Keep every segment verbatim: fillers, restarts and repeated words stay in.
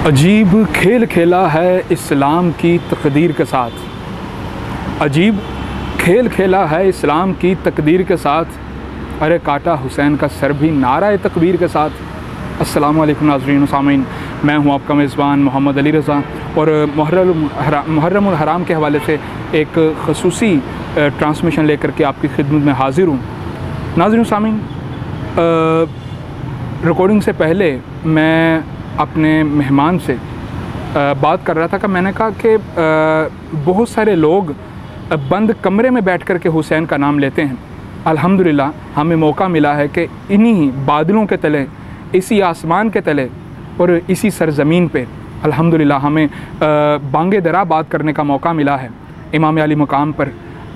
अजीब खेल खेला है इस्लाम की तकदीर के साथ। अजीब खेल खेला है इस्लाम की तकदीर के साथ। अरे काटा हुसैन का सर भी नारा तकबीर के साथ। अस्सलामु अलैकुम नाज़रीन व सामीन, मैं हूं आपका मेज़बान मोहम्मद अली रज़ा और मुहर्रमुल हराम के हवाले से एक ख़ुसूसी ट्रांसमिशन लेकर के आपकी खिदमत में हाज़िर हूँ। नाज़रीन व सामीन, रिकॉर्डिंग से पहले मैं अपने मेहमान से बात कर रहा था कि मैंने कहा कि बहुत सारे लोग बंद कमरे में बैठ कर के हुसैन का नाम लेते हैं। अल्हम्दुलिल्लाह हमें मौका मिला है कि इन्हीं बादलों के तले, इसी आसमान के तले और इसी सरज़मीन पे अल्हम्दुलिल्लाह हमें बांगे दरा बात करने का मौका मिला है। इमाम अली मकाम पर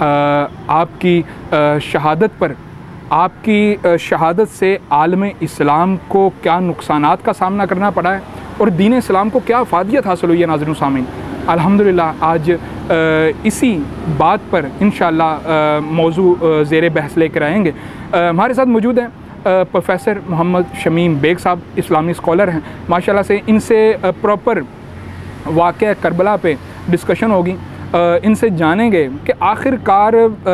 आपकी शहादत पर, आपकी शहादत से आलम इस्लाम को क्या नुकसानात का सामना करना पड़ा है और दीन इस्लाम को क्या फ़ादियत हासिल हुई है। नाज़रीन सामीन, अल्हम्दुलिल्लाह आज इसी बात पर इंशाअल्लाह मौजू ज़ेरे बहस लेकर आएंगे। हमारे साथ मौजूद हैं प्रोफेसर मोहम्मद शमीम बेग साहब, इस्लामी स्कॉलर हैं माशाल्लाह से। इनसे प्रॉपर वाक़या करबला पे डिस्कशन होगी। इनसे जानेंगे कि आखिरकार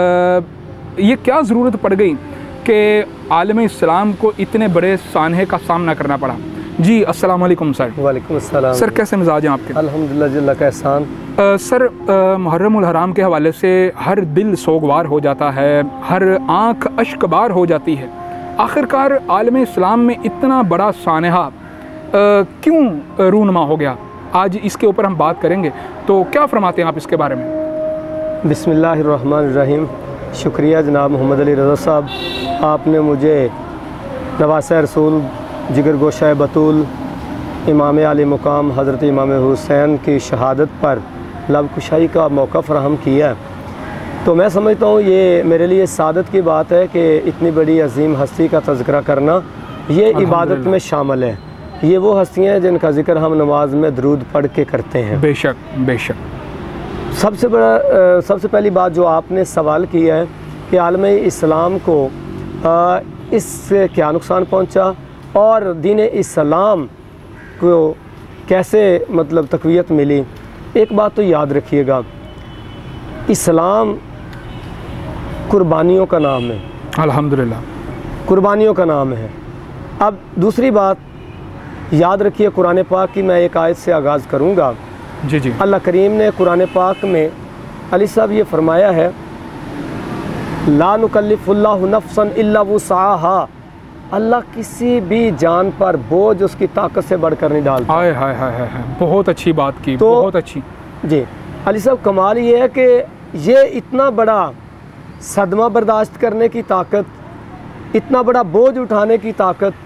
ये क्या ज़रूरत पड़ गई कि आलम इस्लाम को इतने बड़े सानहे का सामना करना पड़ा। जी अस्सलाम वालेकुम सर। वालेकुम अस्सलाम सर, कैसे मिजाज हैं आपके? अल्हम्दुलिल्लाह जी, अल्लाह का एहसान। सर, मुहर्रमुल हराम के हवाले से हर दिल सोगवार हो जाता है, हर आँख अश्कबार हो जाती है। आखिरकार आलम इस्लाम में इतना बड़ा सानहा क्यों रूनमा हो गया? आज इसके ऊपर हम बात करेंगे, तो क्या फरमाते हैं आप इसके बारे में? बिस्मिल्लाहिर्रहमानिर्रहीम। शुक्रिया जनाब मोहम्मद अली रज़ा साहब, आपने मुझे नवासे रसूल जिगर गोशा बतूल इमाम आली मुकाम हज़रत इमाम हुसैन की शहादत पर लब कुशाई का मौका फ़राहम किया। तो मैं समझता हूँ ये मेरे लिए सादत की बात है कि इतनी बड़ी अजीम हस्ती का तज़किरा करना ये इबादत में शामिल है। ये वो हस्तियाँ हैं जिनका ज़िक्र हम नमाज में दरूद पढ़ के करते हैं। बेशक बेशक। सबसे बड़ा सबसे पहली बात जो आपने सवाल किया है कि आलम इस्लाम को आ, इससे क्या नुकसान पहुंचा और दीन इस्लाम को कैसे मतलब तक़वियत मिली। एक बात तो याद रखिएगा, इस्लाम कुर्बानियों का नाम है। अल्हम्दुलिल्लाह कुर्बानियों का नाम है। अब दूसरी बात याद रखिए, कुरान पाक की मैं एक आयत से आगाज़ करूँगा। जी जी। अल्लाह करीम ने कुरान पाक में अली साहब ये फरमाया है, ला नुकल्लिफुल्लाहु नफ्सन इल्ला वुसअहा। अल्लाह किसी भी जान पर बोझ उसकी ताकत से बढ़कर नहीं डालता। हाय हाय हाय हाय, बहुत अच्छी बात की। तो बहुत अच्छी जी अली साहब, कमाल ये है कि ये इतना बड़ा सदमा बर्दाश्त करने की ताकत, इतना बड़ा बोझ उठाने की ताकत,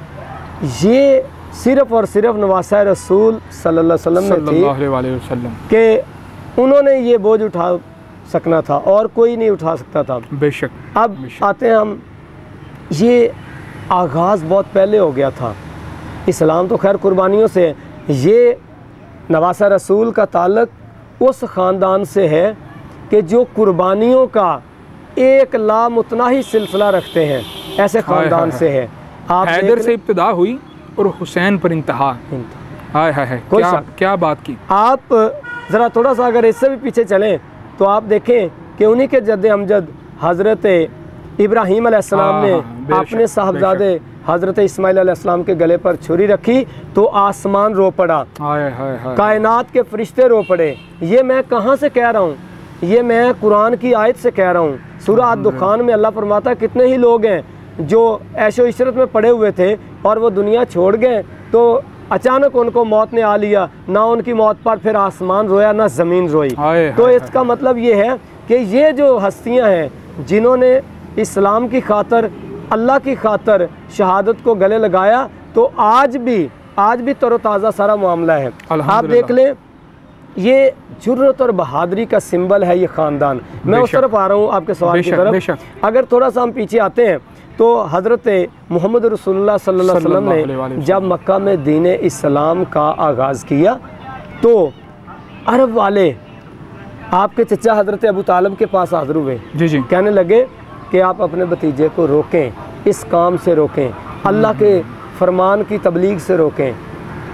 ये सिर्फ़ और सिर्फ नवासा रसूल सल्लल्लाहु अलैहि वसल्लम कि उन्होंने ये बोझ उठा सकना था और कोई नहीं उठा सकता था। बेशक। अब बेशक। आते हैं हम, ये आगाज़ बहुत पहले हो गया था। इस्लाम तो खैर कुर्बानियों से, ये नवासा रसूल का ताल्लुक़ उस ख़ानदान से है कि जो कुर्बानियों का एक लामुतनाही सिलसिला रखते हैं, ऐसे ख़ानदान से है। आप हैदर से इब्तिदा हुई और हुसैन पर इंतहा। हाय हाय हाय, क्या क्या बात की। आप ज़रा थोड़ा सा अगर इससे भी पीछे चलें तो आप देखें कि उन्हीं के जद्द अमजद हज़रत इब्राहीम अलैहिस्सलाम ने अपने साहबजादे हज़रत इस्माइल अलैहिस्सलाम के गले पर छुरी रखी तो आसमान रो पड़ा, कायनात के फरिश्ते रो पड़े। ये मैं कहाँ से कह रहा हूँ? ये मैं कुरान की आयत से कह रहा हूँ। सूरह अद-दुखान में अल्लाह फरमाता, कितने ही लोग हैं जो ऐशो इशरत में पड़े हुए थे और वो दुनिया छोड़ गए तो अचानक उनको मौत ने आ लिया। ना उनकी मौत पर फिर आसमान रोया, ना ज़मीन रोई। तो इसका मतलब ये है कि ये जो हस्तियाँ हैं जिन्होंने इस्लाम की खातर, अल्लाह की खातर शहादत को गले लगाया, तो आज भी आज भी तरोताज़ा सारा मामला है। आप देख लें, ये जुर्रत और बहादुरी का सिंबल है ये ख़ानदान। मैं उस तरफ आ रहा हूँ आपके सवाल की तरफ। अगर थोड़ा सा हम पीछे आते हैं तो हज़रत मोहम्मद रसूलुल्लाह सल्लल्लाहु अलैहि वसल्लम ने जब मक्का में दीन इस्लाम का आगाज़ किया तो अरब वाले आपके चचा हज़रत अबू तालिब के पास हाज़िर हुए। जी जी। कहने लगे कि आप अपने भतीजे को रोकें, इस काम से रोकें, अल्लाह के फरमान की तबलीग से रोकें।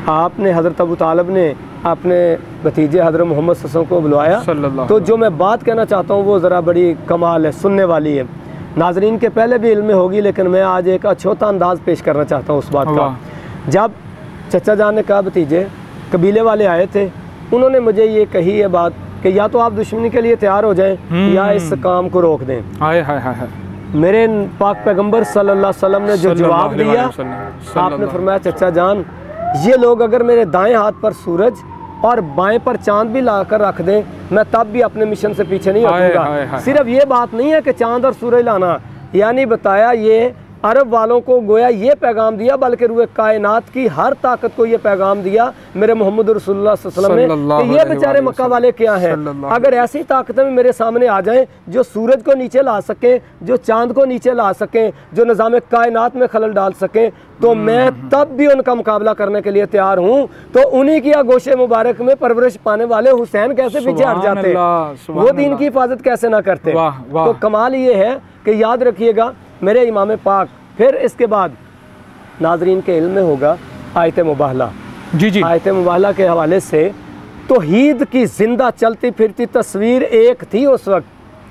आपने हज़रत अबू तालिब ने अपने भतीजे हज़रत मोहम्मद सल्लल्लाहु अलैहि वसल्लम को बुलवाया। तो जो मैं बात कहना चाहता हूँ वो ज़रा बड़ी कमाल है, सुनने वाली है। नाजरीन के पहले भी इल्म में होगी, लेकिन मैं आज एक अछूता अंदाज़ पेश करना चाहता हूँ उस बात का। जब चचा जान ने कहा भतीजे कबीले वाले आए थे, उन्होंने मुझे ये कही है बात कि या तो आप दुश्मनी के लिए तैयार हो जाएं या इस काम को रोक दें। हाय हाय हाय। मेरे पाक पैगंबर सल्लल्लाहु अलैहि वसल्लम ने जो जवाब दिया, आपने फरमाया चचा जान ये लोग अगर मेरे दाएं हाथ पर सूरज और बाएं पर चांद भी ला कर रख दें, मैं तब भी अपने मिशन से पीछे नहीं हटूंगा। सिर्फ ये बात नहीं है कि चांद और सूरज लाना, यानी बताया ये अरब वालों को गोया ये पैगाम दिया, बल्कि रूए कायनात की हर ताकत को ये पैगाम दिया मेरे मोहम्मद रसूलुल्लाह सल्लल्लाहु अलैहि वसल्लम ने कि ये बेचारे मक्का वाले क्या हैं, अगर ऐसी ताकतें भी मेरे सामने आ जाएं जो सूरज को नीचे ला सकें, जो चांद को नीचे ला सकें, जो निज़ाम कायनात में खलल डाल सकें, तो मैं तब भी उनका मुकाबला करने के लिए तैयार हूँ। तो उन्हीं की आगोशे मुबारक में परवरिश पाने वाले हुसैन कैसे पीछे हट जाते, वो दीन की हिफाजत कैसे ना करते। तो कमाल ये है कि याद रखिएगा मेरे इमाम पाक। फिर इसके बाद नाजरीन के इल्म में होगा आयत मुबाहला। जी जी। आयत मुबाहला के हवाले से तौहीद की जिंदा चलती फिरती तस्वीर एक थी उस वक्त,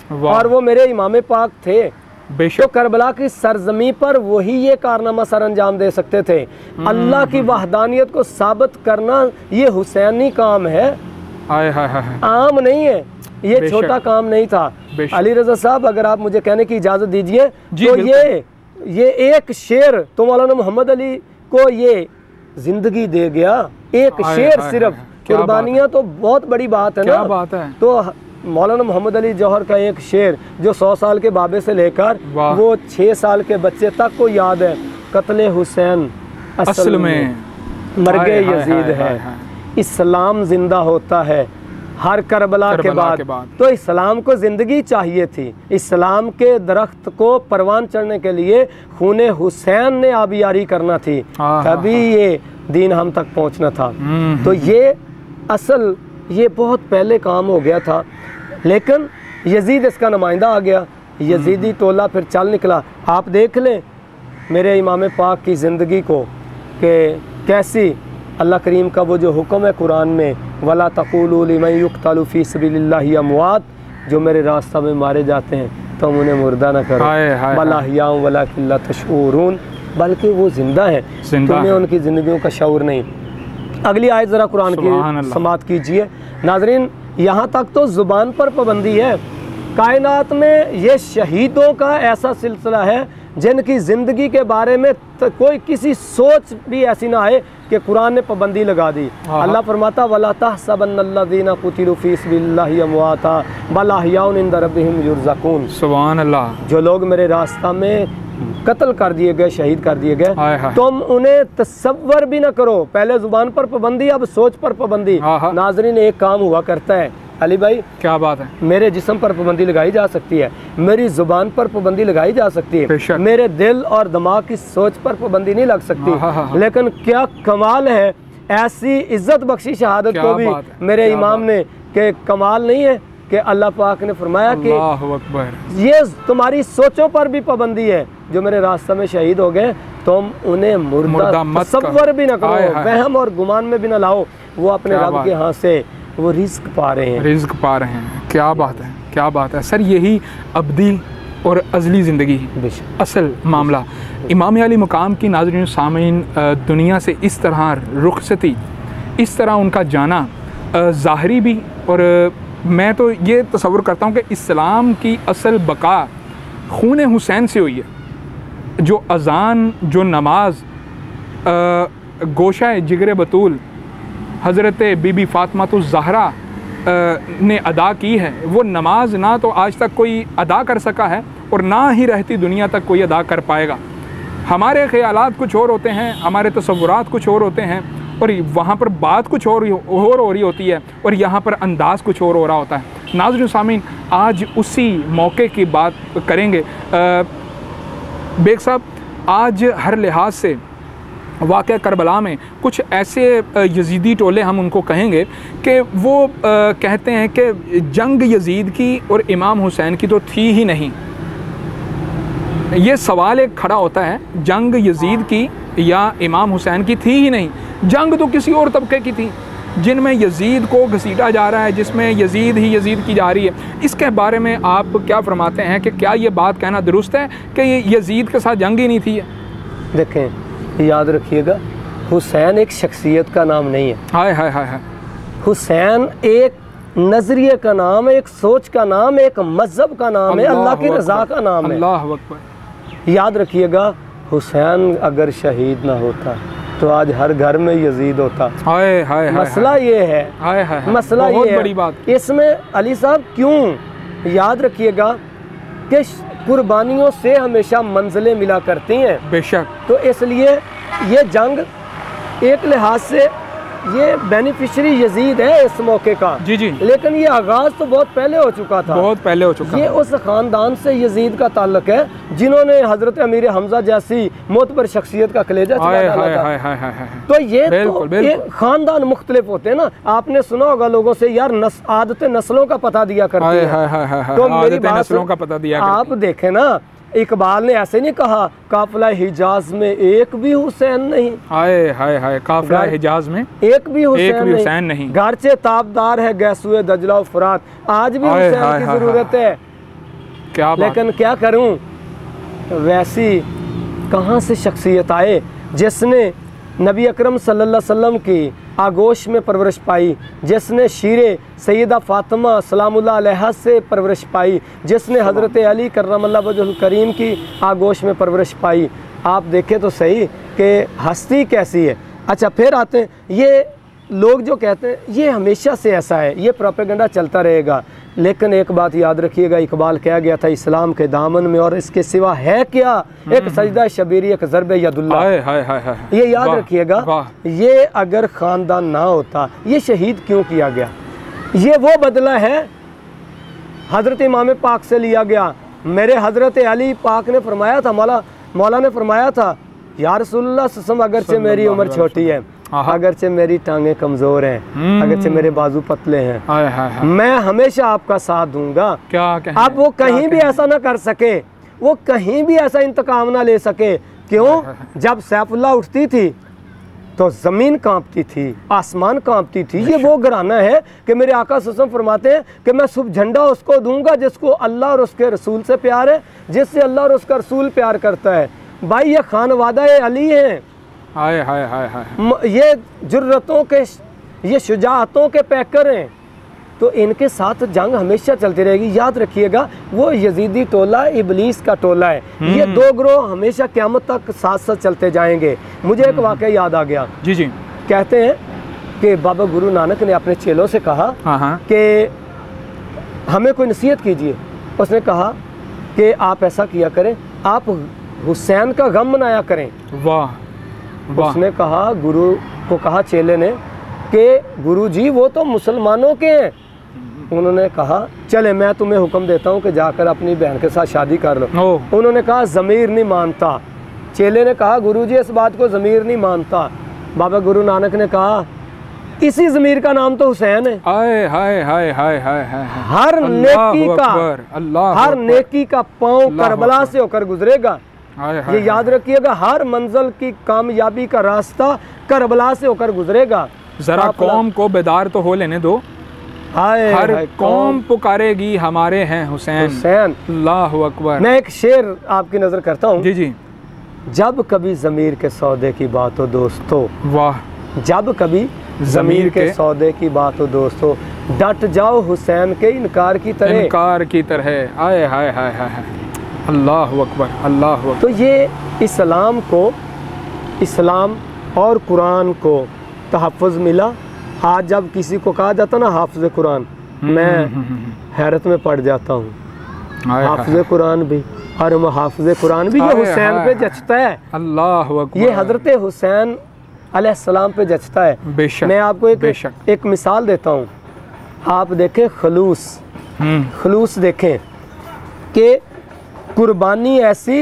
और वो मेरे इमाम पाक थे। तो करबला की सरजमी पर वही ये कारनामा सर अंजाम दे सकते थे। अल्लाह की वहदानियत को साबित करना ये हुसैनी काम है, हाय हाय हाय, आम नहीं है, ये छोटा काम नहीं था। अली रज़ा साहब अगर आप मुझे कहने की इजाज़त दीजिए तो ये ये एक शेर तो मौलाना मोहम्मद अली को ये जिंदगी दे गया, एक शेर सिर्फ। कुर्बानियाँ तो बहुत बड़ी बात है ना, बात है। तो मौलाना मोहम्मद अली जौहर का एक शेर जो सौ साल के बाबे से लेकर वो छः साल के बच्चे तक को याद है, कत्ले हुसैन असल में मरगे यजीद है, इस्लाम जिंदा होता है हर करबला, करबला के, बाद। के बाद तो इस्लाम को ज़िंदगी चाहिए थी। इस्लाम के दरख्त को परवान चढ़ने के लिए खूने हुसैन ने आबियारी करना थी, तभी ये दीन हम तक पहुंचना था। तो ये असल ये बहुत पहले काम हो गया था, लेकिन यजीद इसका नुमाइंदा आ गया, यजीदी टोला फिर चल निकला। आप देख लें मेरे इमाम पाक की ज़िंदगी को कि कैसी अल्लाह करीम का वो जो हुक्म है कुरान में, वला तक़ूलू लिमन युक़्तलू फ़ी सबीलिल्लाहि अमवात, जो मेरे रास्ता में मारे जाते हैं तुम उन्हें मुर्दा न करो, बल अहयाउन वलाकिन ला तशऊरून, बल्कि वो ज़िंदा है, तुम्हें उनकी ज़िंदगियों का शऊर नहीं। अगली आयत ज़रा कुरान की समात कीजिए नाजरीन। यहाँ तक तो ज़ुबान पर पाबंदी है, कायनात में ये शहीदों का ऐसा सिलसिला है जिनकी ज़िंदगी के बारे में कोई किसी सोच भी ऐसी ना आए कि कुरान ने पाबंदी लगा दी। अल्लाह फरमाता वला तहसबन्नल्लज़ीना कुतिलू फ़ी सबिलिल्लाहि अमवाता बल अहयाउन इंद रब्बिहिम युरज़क़ून। सुभान अल्लाह। जो लोग मेरे रास्ता में कत्ल कर दिए गए, शहीद कर दिए गए, तुम उन्हें तसव्वुर भी ना करो। पहले ज़ुबान पर पाबंदी, अब सोच पर पाबंदी। नाज़रीन एक काम हुआ करता है अली भाई, क्या बात है, मेरे जिस्म पर पाबंदी लगाई जा सकती है, मेरी ज़ुबान पर पाबंदी लगाई जा सकती है, मेरे दिल और दिमाग की सोच पर पाबंदी नहीं लग सकती। हाँ हाँ हाँ। लेकिन क्या कमाल है, ऐसी इज्जत बख्शी शहादत को भी मेरे इमाम ने, कि कमाल नहीं है कि अल्लाह पाक ने फरमाया कि ये तुम्हारी सोचों पर भी पाबंदी है, जो मेरे रास्ते में शहीद हो गए तुम उन्हें मुर्दा तसव्वुर भी ना करो, वहम और गुमान में भी ना लाओ, वो अपने रब के हाथ से वो रिस्क पा रहे हैं, रिस्क पा रहे हैं। क्या बात है, क्या बात है सर, यही अब्दी और अज़ली ज़िंदगी असल मामला। इमाम अली मुकाम की नाज़रीन सामीन दुनिया से इस तरह रुखसती, इस तरह उनका जाना ज़ाहरी भी, और मैं तो ये तसव्वुर करता हूँ कि इस्लाम की असल बका खून हुसैन से हुई है। जो अज़ान, जो नमाज गोशा जिगर बतूल हज़रत बीबी फ़ातिमा ज़हरा ने अदा की है, वो नमाज ना तो आज तक कोई अदा कर सका है और ना ही रहती दुनिया तक कोई अदा कर पाएगा। हमारे ख़यालात कुछ और होते हैं, हमारे तसव्वुरात कुछ और होते हैं, और वहाँ पर बात कुछ और और हो रही होती है, और यहाँ पर अंदाज़ कुछ और हो रहा होता है। नाज़रीन सामीन, आज उसी मौके की बात करेंगे। बेग साहब, आज हर लिहाज से वाक़या करबला में कुछ ऐसे यजीदी टोले हम उनको कहेंगे कि वो आ, कहते हैं कि जंग यजीद की और इमाम हुसैन की तो थी ही नहीं, ये सवाल एक खड़ा होता है, जंग यजीद की या इमाम हुसैन की थी ही नहीं, जंग तो किसी और तबके की थी जिनमें यजीद को घसीटा जा रहा है, जिसमें यजीद ही यजीद की जा रही है। इसके बारे में आप क्या फरमाते हैं कि क्या ये बात कहना दुरुस्त है कि ये यजीद के साथ जंग ही नहीं थी? देखें, याद रखिएगा, हुसैन एक शख्सियत का नाम नहीं है। हाय हाय हाय हाय हुसैन एक नज़रिए का नाम है, एक सोच का नाम है, एक मज़हब का नाम है, अल्लाह की रज़ा का नाम है। अल्लाह अकबर। याद रखिएगा, हुसैन अगर शहीद ना होता तो आज हर घर में यजीद होता। हाय हाय मसला ये है, हाय हाय मसला ये है, बड़ी बात इसमें अली साहब क्यों, याद रखिएगा कि कुर्बानियों से हमेशा मंजिलें मिला करती हैं। बेशक। तो इसलिए ये जंग एक लिहाज से ये बेनिफिशरी यजीद है इस मौके का। जी जी। लेकिन ये आगाज तो बहुत पहले हो चुका था, बहुत पहले हो चुका। ये उस खानदान से यजीद का ताल्लुक है जिन्होंने हजरत अमीर हमजा जैसी मोतबर शख्सियत का कलेजा चला डाला था। हाय हाय हाय हाय। तो ये बिल्कुल, तो बिल्कुल। ये खानदान मुख्तलिफ होते हैं ना। आपने सुना होगा लोगों से, यार नस, आदतें नस्लों का पता दिया करती हाय है। हाय हाय हाय। तो मेरी बात नस्लों का पता दिया करती। आप देखें ना, इकबाल ने ऐसे नहीं कहा काफिला हिजाज में एक भी हुसैन नहीं। हाय हाय हाय। काफिला हिजाज में एक भी हुसैन एक भी हुसैन नहीं। गारचे ताबदार है गैसुए दजला फुरात, आज भी हुसैन की जरूरत है। क्या बात। लेकिन क्या करूं, वैसी कहां से शख्सियत आए जिसने नबी अकरम सल्लल्लाहु अलैहि वसल्लम की आगोश में परवरिश पाई, जिसने शीरे सैयदा फातिमा सलामुल्लाह अलैहा से परवरिश पाई, जिसने हज़रत अली करमल्लाहु वजहुल करीम की आगोश में परवरिश पाई। आप देखें तो सही कि हस्ती कैसी है। अच्छा, फिर आते हैं ये लोग जो कहते हैं ये हमेशा से ऐसा है, ये प्रोपेगेंडा चलता रहेगा। लेकिन एक बात याद रखिएगा, इकबाल कहा गया था इस्लाम के दामन में और इसके सिवा है क्या, एक सजदा शबीरी, एक ज़रब यदुल्लाह। हाय हाय हाय हाय। ये याद रखिएगा, ये अगर ख़ानदान ना होता, ये शहीद क्यों किया गया? ये वो बदला है हज़रत इमाम पाक से लिया गया। मेरे हज़रत अली पाक ने फरमाया था, मौला मौला ने फरमाया था, या रसूलुल्लाह सल्लल्लाहु अलैहि वसल्लम, अगरचे मेरी उम्र छोटी है, अगरचे मेरी टांगें कमज़ोर हैं, अगरचे मेरे बाजू पतले हैं, हाय हाय हाय, मैं हमेशा आपका साथ दूंगा। क्या अब वो कहीं भी ऐसा ना कर सके, वो कहीं भी ऐसा इंतकाम ना ले सके। क्यों? जब सैफुल्लाह उठती थी तो ज़मीन कांपती थी, आसमान कांपती थी। ये वो घराना है कि मेरे आका सल्लल्लाहु अलैहि वसल्लम फरमाते हैं कि मैं सुबह झंडा उसको दूंगा जिसको अल्लाह और उसके रसूल से प्यार है, जिससे अल्लाह और उसका रसूल प्यार करता है। भाई ये खानवादा अली हैं, हाय हाय हाय हाय, ये जुर्रतों के, ये शुजाअतों के पैकर हैं। तो इनके साथ जंग हमेशा चलती रहेगी। याद रखिएगा, वो यजीदी टोला इबलीस का टोला है। ये दो ग्रोह हमेशा क़यामत तक साथ साथ चलते जाएंगे। मुझे एक वाक़या याद आ गया। जी जी। कहते हैं कि बाबा गुरु नानक ने अपने चेलों से कहा कि हमें कोई नसीहत कीजिए। उसने कहा कि आप ऐसा किया करें, आप हुसैन का गम मनाया करें। वाह। उसने कहा, गुरु को कहा चेले ने कि गुरु जी वो तो मुसलमानों के हैं। उन्होंने कहा चले मैं तुम्हें हुक्म देता हूँ कि जाकर अपनी बहन के साथ शादी कर लो। उन्होंने कहा ज़मीर नहीं मानता। चेले ने कहा गुरु जी इस बात को ज़मीर नहीं मानता। बाबा गुरु नानक ने कहा इसी ज़मीर का नाम तो हुसैन है। हाय हाय हाय हाय हाय हाय। हर नेकी का हर नेकी का पाँव करबला से होकर गुजरेगा। ये याद रखिएगा, हर मंजिल की कामयाबी का रास्ता करबला से होकर गुजरेगा। जरा कौम को बेदार तो हो लेने दो। हाय हर कौम पुकारेगी हमारे हैं हुसैन। हुसैन। अल्लाह अकबर। मैं एक शेर आपकी नजर करता हूँ। जी जी। जब कभी ज़मीर के सौदे की बात हो दोस्तों, वाह, जब कभी ज़मीर के सौदे की बात हो दोस्तों, डट जाओ हुसैन के इनकार की तरह। इनकार की तरह। आए हाय हाय हाय। अल्लाह अकबर अल्लाह अकबर। तो ये इस्लाम को, इस्लाम और कुरान को तहफ़्फ़ुज़ मिला। आज जब किसी को कहा जाता ना हाफ़िज़ कुरान, मैं हैरत में पड़ जाता हूँ। हाफ़िज़ कुरान भी और मुहाफ़िज़ कुरान भी ये हुसैन पे जचता है। अल्लाह अकबर। ये हज़रत हुसैन अलैहिस्सलाम पे जचता है। बेशक। मैं आपको एक एक मिसाल देता हूँ। आप देखें खलूस, खलूस देखें कि कुर्बानी ऐसी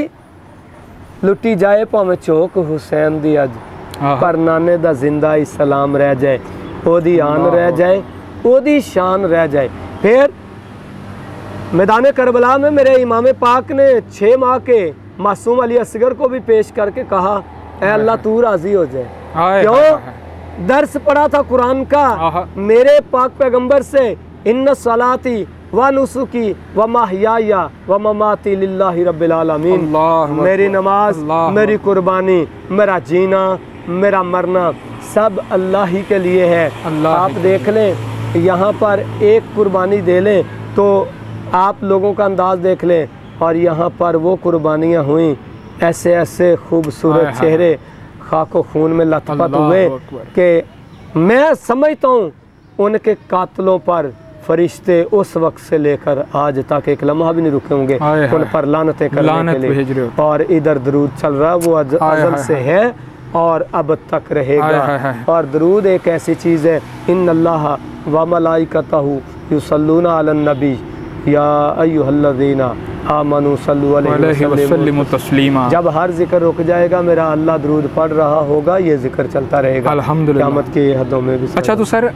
लुटी जाए भावें चौक हुसैन दी अज, पर नाने दा जिंदा इस्लाम रह जाए, ओदी आन रह जाए, ओदी शान रह जाए। फिर मैदान करबला में मेरे इमाम पाक ने छः माह के मासूम अली असगर को भी पेश करके कहा, ऐ अल्लाह तू राजी हो जाए। क्यों? दर्स पढ़ा था कुरान का मेरे पाक पैगंबर से, इन्ना सलाती व नुसुकी व महयाया व ममाती लिल्लाहि रब्बिल आलमीन। मेरी नमाज, मेरी कुर्बानी, मेरा जीना, मेरा मरना सब अल्लाह ही के लिए है। आप देख लें, यहाँ पर एक कुर्बानी दे लें तो आप लोगों का अंदाज़ देख लें, और यहाँ पर वो कुर्बानियाँ हुई, ऐसे ऐसे खूबसूरत चेहरे खाको खून में लथपथ हुए कि मैं समझता हूँ उनके कातलों पर फरिश्ते उस वक्त से लेकर आज तक एक लम्हा भी नहीं रुके होंगे उन पर लानतें करने के लिए। और इधर दरूद चल रहा, वो अज़ल से है और अब तक रहेगा। और दरूद एक ऐसी चीज़ है, इन्नल्लाह व मलाइकतहु युसल्लूना अलन नबी या अय्युहल्लज़ीना आमनू सल्लु अलैहि वसल्लिमु तस्लीमा। जब हर जिक्र रुक जाएगा, मेरा अल्लाह दरूद पढ़ रहा होगा, ये जिक्र चलता रहेगा अल्हम्दुलिल्लाह क़यामत की हदों में भी। अच्छा, तो सर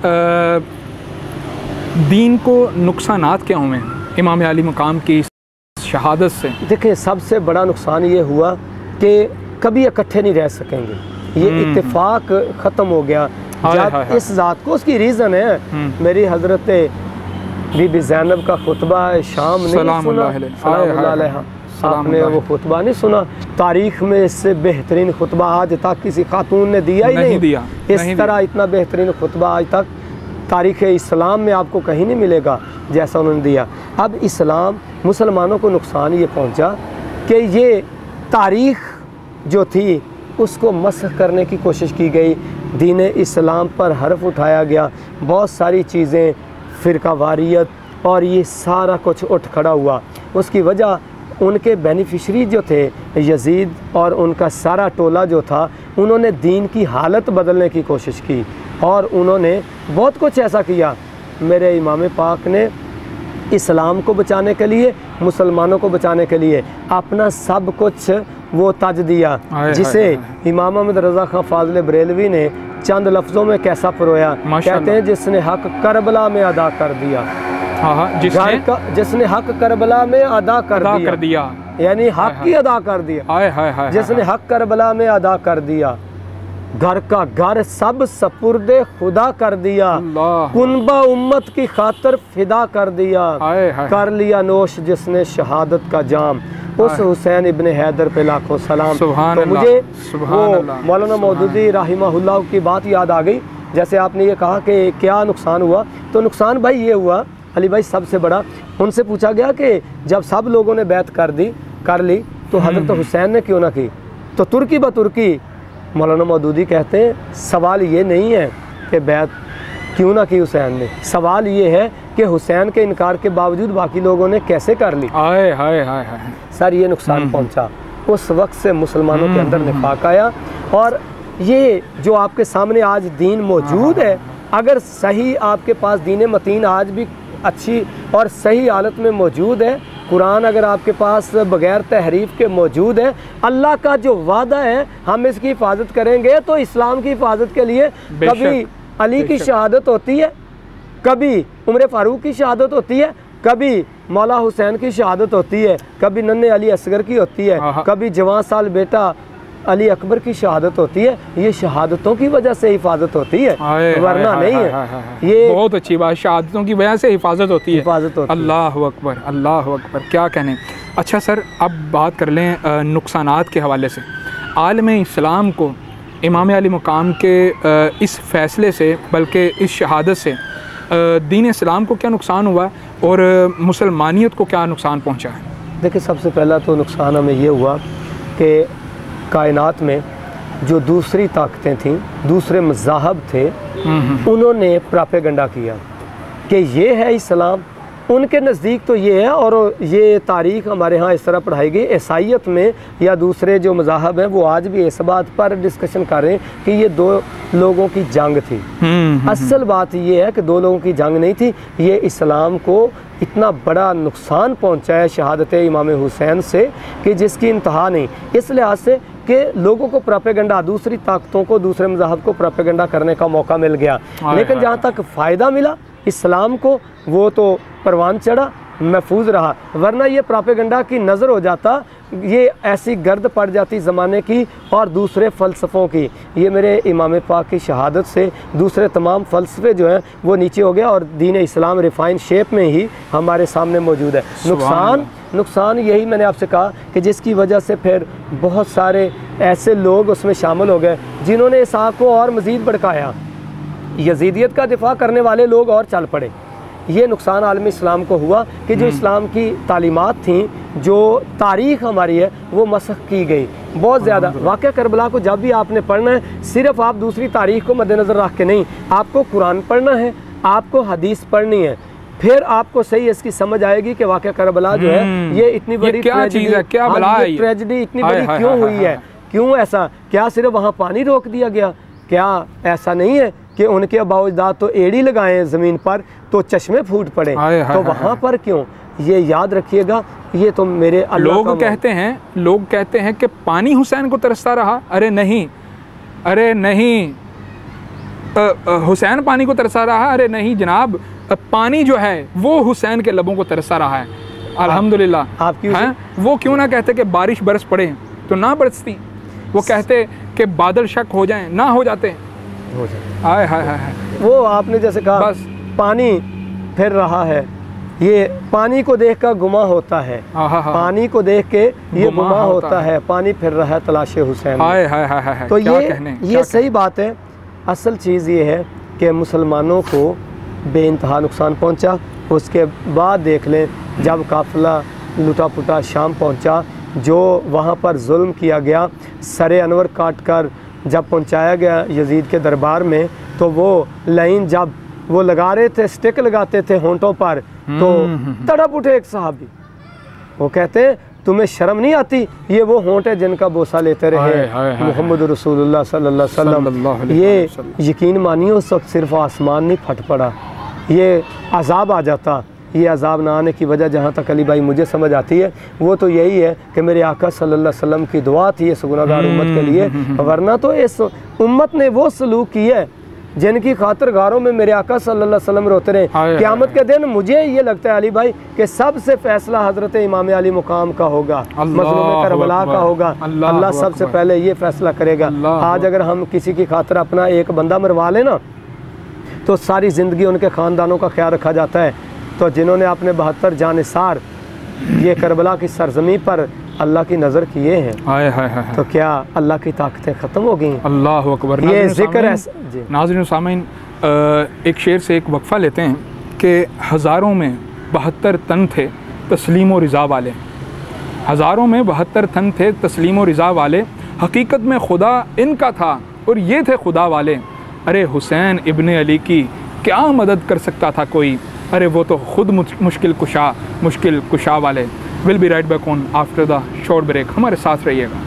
दीन को नुकसानात क्या हुए इमाम अली मकाम की शहादत से? देखिए, सबसे बड़ा नुकसान ये हुआ कि कभी इकट्ठे नहीं रह सकेंगे, ये इत्तेफाक ख़त्म हो गया। जब इस ज़ात को, उसकी रीज़न है, मेरी हज़रत बीबी ज़ैनब का खुतबा शाम नहीं सुना, आपने वो खुतबा नहीं सुना? तारीख़ में इससे बेहतरीन खुतबा आज तक किसी खातून ने दिया ही नहीं, नहीं दिया। इस नहीं तरह दिया। इतना बेहतरीन खुतबा आज तक तारीख़ इस्लाम में आपको कहीं नहीं मिलेगा जैसा उन्होंने दिया। अब इस्लाम मुसलमानों को नुकसान ये पहुंचा कि ये तारीख़ जो थी उसको मस्ख़ करने की कोशिश की गई, दीन इस्लाम पर हर्फ उठाया गया, बहुत सारी चीज़ें, फ़िरकावारियत और ये सारा कुछ उठ खड़ा हुआ। उसकी वजह उनके बेनिफिशरी जो थे यजीद और उनका सारा टोला जो था, उन्होंने दीन की हालत बदलने की कोशिश की और उन्होंने बहुत कुछ ऐसा किया। मेरे इमाम पाक ने इस्लाम को बचाने के लिए, मुसलमानों को बचाने के लिए अपना सब कुछ वो तज दिया, जिसे इमाम अहमद रज़ा खां फाज़िल बरेलवी ने चंद लफ्ज़ों में कैसा परोया। कहते हैं, जिसने हक करबला में अदा कर दिया, जिसने जिसने हक करबला में अदा कर दिया, कर दिया। यानी हक ही अदा कर दिया। जिसने हक करबला में अदा कर दिया, घर का घर सब सपुर्दे खुदा कर दिया, कुनबा उम्मत की खातर फिदा कर दिया, कर लिया नोश जिसने शहादत का जाम, उस हुसैन इब्न हैदर पे लाखों सलाम। तो मुझे वो मौलाना मौदूदी राहिमहुल्लाह की बात याद आ गई। जैसे आपने ये कहा कि क्या नुकसान हुआ, तो नुकसान भाई ये हुआ अली भाई सबसे बड़ा, उनसे पूछा गया कि जब सब लोगों ने बैत कर दी कर ली तो हज़रत हुसैन ने क्यों ना की? तो तुर्की ब तुर्की मौलाना मौदूदी कहते हैं, सवाल ये नहीं है कि बैत क्यों ना की हुसैन ने, सवाल ये है कि हुसैन के इनकार के बावजूद बाकी लोगों ने कैसे कर ली। आए हाय हाय हाय सर, ये नुकसान पहुंचा। उस वक्त से मुसलमानों के अंदर निफाक आया, और ये जो आपके सामने आज दीन मौजूद है, अगर सही आपके पास दीन मतीन आज भी अच्छी और सही हालत में मौजूद है, कुरान अगर आपके पास बग़ैर तहरीफ के मौजूद है, अल्लाह का जो वादा है हम इसकी हिफाजत करेंगे, तो इस्लाम की हिफाजत के लिए कभी अली की शहादत होती है, कभी उमर फ़ारूक की शहादत होती है, कभी मौला हुसैन की शहादत होती है, कभी नन्हे अली असगर की होती है, कभी जवान साल बेटा अली अकबर की शहादत होती है। ये शहादतों की वजह से हिफाजत होती है, वरना नहीं है। ये बहुत अच्छी बात, शहादतों की वजह से हिफाजत होती है। हिफाजत होती है। अल्लाह अकबर, अल्लाह अकबर, क्या कहने। अच्छा सर, अब बात कर लें नुकसानात के हवाले से। आलम इस्लाम को इमाम अली मकाम के इस फ़ैसले से, बल्कि इस शहादत से दीन इस्लाम को क्या नुकसान हुआ और मुसलमानियत को क्या नुकसान पहुँचा है? देखिए, सबसे पहला तो नुकसान हमें ये हुआ कि कायनात में जो दूसरी ताकतें थीं, दूसरे मज़ाहब थे, उन्होंने प्रोपेगेंडा किया कि ये है इस्लाम। उनके नज़दीक तो ये है, और ये तारीख़ हमारे यहाँ इस तरह पढ़ाई गई, ईसाईयत में या दूसरे जो मज़ाहब हैं वो आज भी इस बात पर डिस्कशन कर रहे हैं कि ये दो लोगों की जंग थी। असल बात ये है कि दो लोगों की जंग नहीं थी, ये इस्लाम को इतना बड़ा नुकसान पहुँचा है शहादत इमाम हुसैन से कि जिसकी इंतहा नहीं। इस लिहाज से कि लोगों को प्रोपेगेंडा, दूसरी ताकतों को, दूसरे मज़ाहब को प्रोपेगेंडा करने का मौका मिल गया, लेकिन जहाँ तक फ़ायदा मिला इस्लाम को, वो तो परवान चढ़ा, महफूज रहा। वरना ये प्रोपेगेंडा की नज़र हो जाता ये ऐसी गर्द पड़ जाती ज़माने की और दूसरे फ़लसफ़ों की। ये मेरे इमाम पाक की शहादत से दूसरे तमाम फ़लसफ़े जो हैं वो नीचे हो गया और दीन इस्लाम रिफ़ाइन शेप में ही हमारे सामने मौजूद है। नुकसान नुकसान यही मैंने आपसे कहा कि जिसकी वजह से फिर बहुत सारे ऐसे लोग उसमें शामिल हो गए जिन्होंने इस आग को और मज़ीद भड़काया। यजीदियत का दिफा करने वाले लोग और चल पड़े। ये नुकसान आलम इस्लाम को हुआ कि जो इस्लाम की तालीमात थी, जो तारीख़ हमारी है, वो मसख की गई बहुत ज़्यादा। वाक़या करबला को जब भी आपने पढ़ना है, सिर्फ़ आप दूसरी तारीख़ को मद्देनज़र रख के नहीं, आपको कुरान पढ़ना है, आपको हदीस पढ़नी है, फिर आपको सही इसकी समझ आएगी कि वाक़या करबला जो है ये इतनी बड़ी ट्रेजेडी इतनी बड़ी क्यों हुई है, क्यों ऐसा, क्या सिर्फ वहाँ पानी रोक दिया गया? क्या ऐसा नहीं है कि उनके बावजदाद तो एड़ी लगाए ज़मीन पर तो चश्मे फूट पड़े, तो वहाँ पर क्यों? ये याद रखिएगा। ये तो मेरे लोग कहते हैं लोग कहते हैं कि पानी हुसैन को तरसता रहा। अरे नहीं, अरे नहीं, हुसैन पानी को तरसा रहा? अरे नहीं जनाब, पानी जो है वो हुसैन के लबों को तरसा रहा है। अल्हम्दुलिल्लाह। आप क्यों हैं? वो क्यों ना कहते कि बारिश बरस पड़े तो ना बरसती, वो कहते कि बादल शक हो जाएं, ना हो जाते हो जाए। हाय हाय हाय। वो आपने जैसे कहा बस पानी फिर रहा है, ये पानी को देख कर गुमा होता है, पानी को देख के ये गुमा होता, होता है, पानी फिर रहा है तलाशे हुसैन। हाय हाय हाय हाय। तो ये कहने, ये सही बात है। असल चीज़ ये है कि मुसलमानों को बेइंतहा नुकसान पहुंचा। उसके बाद देख लें जब काफ़िला लुटा पुटा शाम पहुंचा, जो वहाँ पर जुल्म किया गया, सरे अनवर काट कर जब पहुंचाया गया यजीद के दरबार में, तो वो लाइन जब वो लगा रहे थे, स्टिक लगाते थे होंठों पर, तो तड़प उठे एक साहबी। वो कहते हैं तुम्हें शर्म नहीं आती? ये वो होंठ है जिनका बोसा लेते रहे मोहम्मद रसूलुल्लाह सल्लल्लाहु अलैहि वसल्लम। ये यकीन मानिए उस वक्त सिर्फ आसमान नहीं फट पड़ा, ये अजाब आ जाता। ये अजाब ना आने की वजह जहाँ तक अली भाई मुझे समझ आती है वो तो यही है कि मेरे आका सल्लल्लाहु अलैहि वसल्लम की दुआ थी इस गुनाहगार उम्मत के लिए, वरना तो इस उम्मत ने वो सलूक की है जिनकी खातिर गारों में मेरे आका सल्लल्लाहु अलैहि वसल्लम रोते रहे। क़यामत के दिन मुझे ये लगता है अली भाई कि सबसे फैसला हज़रत इमाम अली मुकाम का होगा, मज़लूम करबला का होगा। अल्लाह सबसे पहले ये फैसला करेगा। आज अगर हम किसी की खातिर अपना एक बंदा मरवा लेना तो सारी ज़िंदगी उनके ख़ानदानों का ख्याल रखा जाता है। तो जिन्होंने अपने बहत्तर जानिसार ये करबला की सरजमी पर अल्लाह की नज़र किए हैं, हाय हाय हाय, तो क्या अल्लाह की ताकतें ख़त्म हो गई? अल्लाह अकबर। ये जिक्र है। नाज़रीन सामीन, एक शेर से एक वक्फ़ा लेते हैं कि हज़ारों में बहत्तर तन थे तस्लीम व रिज़ा वाले, हज़ारों में बहत्तर तन थे तस्लीम व रिज़ा वाले, हकीकत में खुदा इनका था और ये थे खुदा वाले। अरे हुसैन इब्ने अली की क्या मदद कर सकता था कोई? अरे वो तो खुद मुश्किल कुशा मुश्किल कुशा वाले। Will be right back on after the short break. हमारे साथ रहिएगा।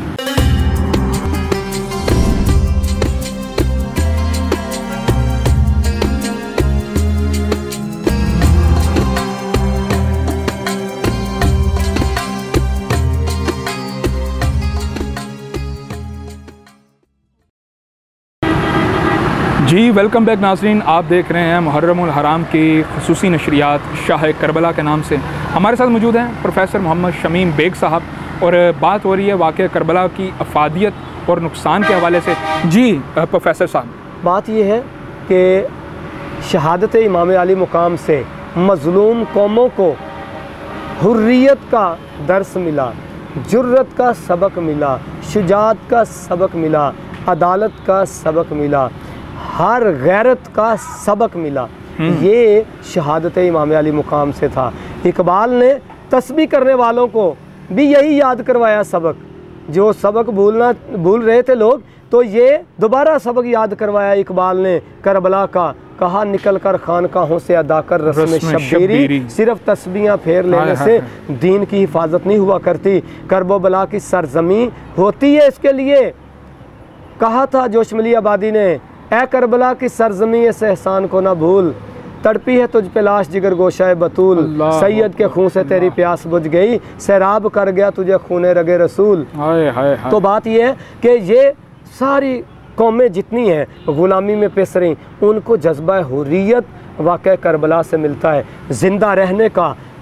जी वेलकम बैक नाज़रीन, आप देख रहे हैं मुहर्रमुल हराम की ख़ुसूसी नशरियात शाह करबला के नाम से। हमारे साथ मौजूद हैं प्रोफेसर मोहम्मद शमीम बेग साहब और बात हो रही है वाक़या करबला की अफादियत और नुकसान के हवाले से। जी प्रोफेसर साहब, बात यह है कि शहादत इमाम अली मुकाम से मज़लूम कौमों को हुर्रियत का दर्स मिला, जुर्रत का सबक मिला, शुजाअत का सबक मिला, अदालत का सबक मिला, हर गैरत का सबक मिला। ये शहादत इमाम अली मुकाम से था। इकबाल ने तस्बीह करने वालों को भी यही याद करवाया सबक, जो सबक भूलना भूल रहे थे लोग, तो ये दोबारा सबक याद करवाया इकबाल ने करबला का। कहा निकल कर खानकाहों से अदा कर रस्म शब्बीरी, सिर्फ तस्बीहां फेर लेने से दीन की हिफाजत नहीं हुआ करती, करबो बला की सरजमी होती है इसके लिए। कहा था जोशमली आबादी ने, ए करबला की सरजमी इस एहसान को ना भूल, तड़पी है तुझ पे लाश जिगर गोशाए बतूल, सैयद के खून से तेरी प्यास बुझ गई, सैराब कर गया तुझे खूने रगे रसूल। हाय हाय हाय। तो बात यह है कि ये सारी कौमें जितनी हैं ग़ुलामी में पिस रही, उनको जज्बा हुर्रियत वाक़या करबला से मिलता है। ज़िंदा रहने का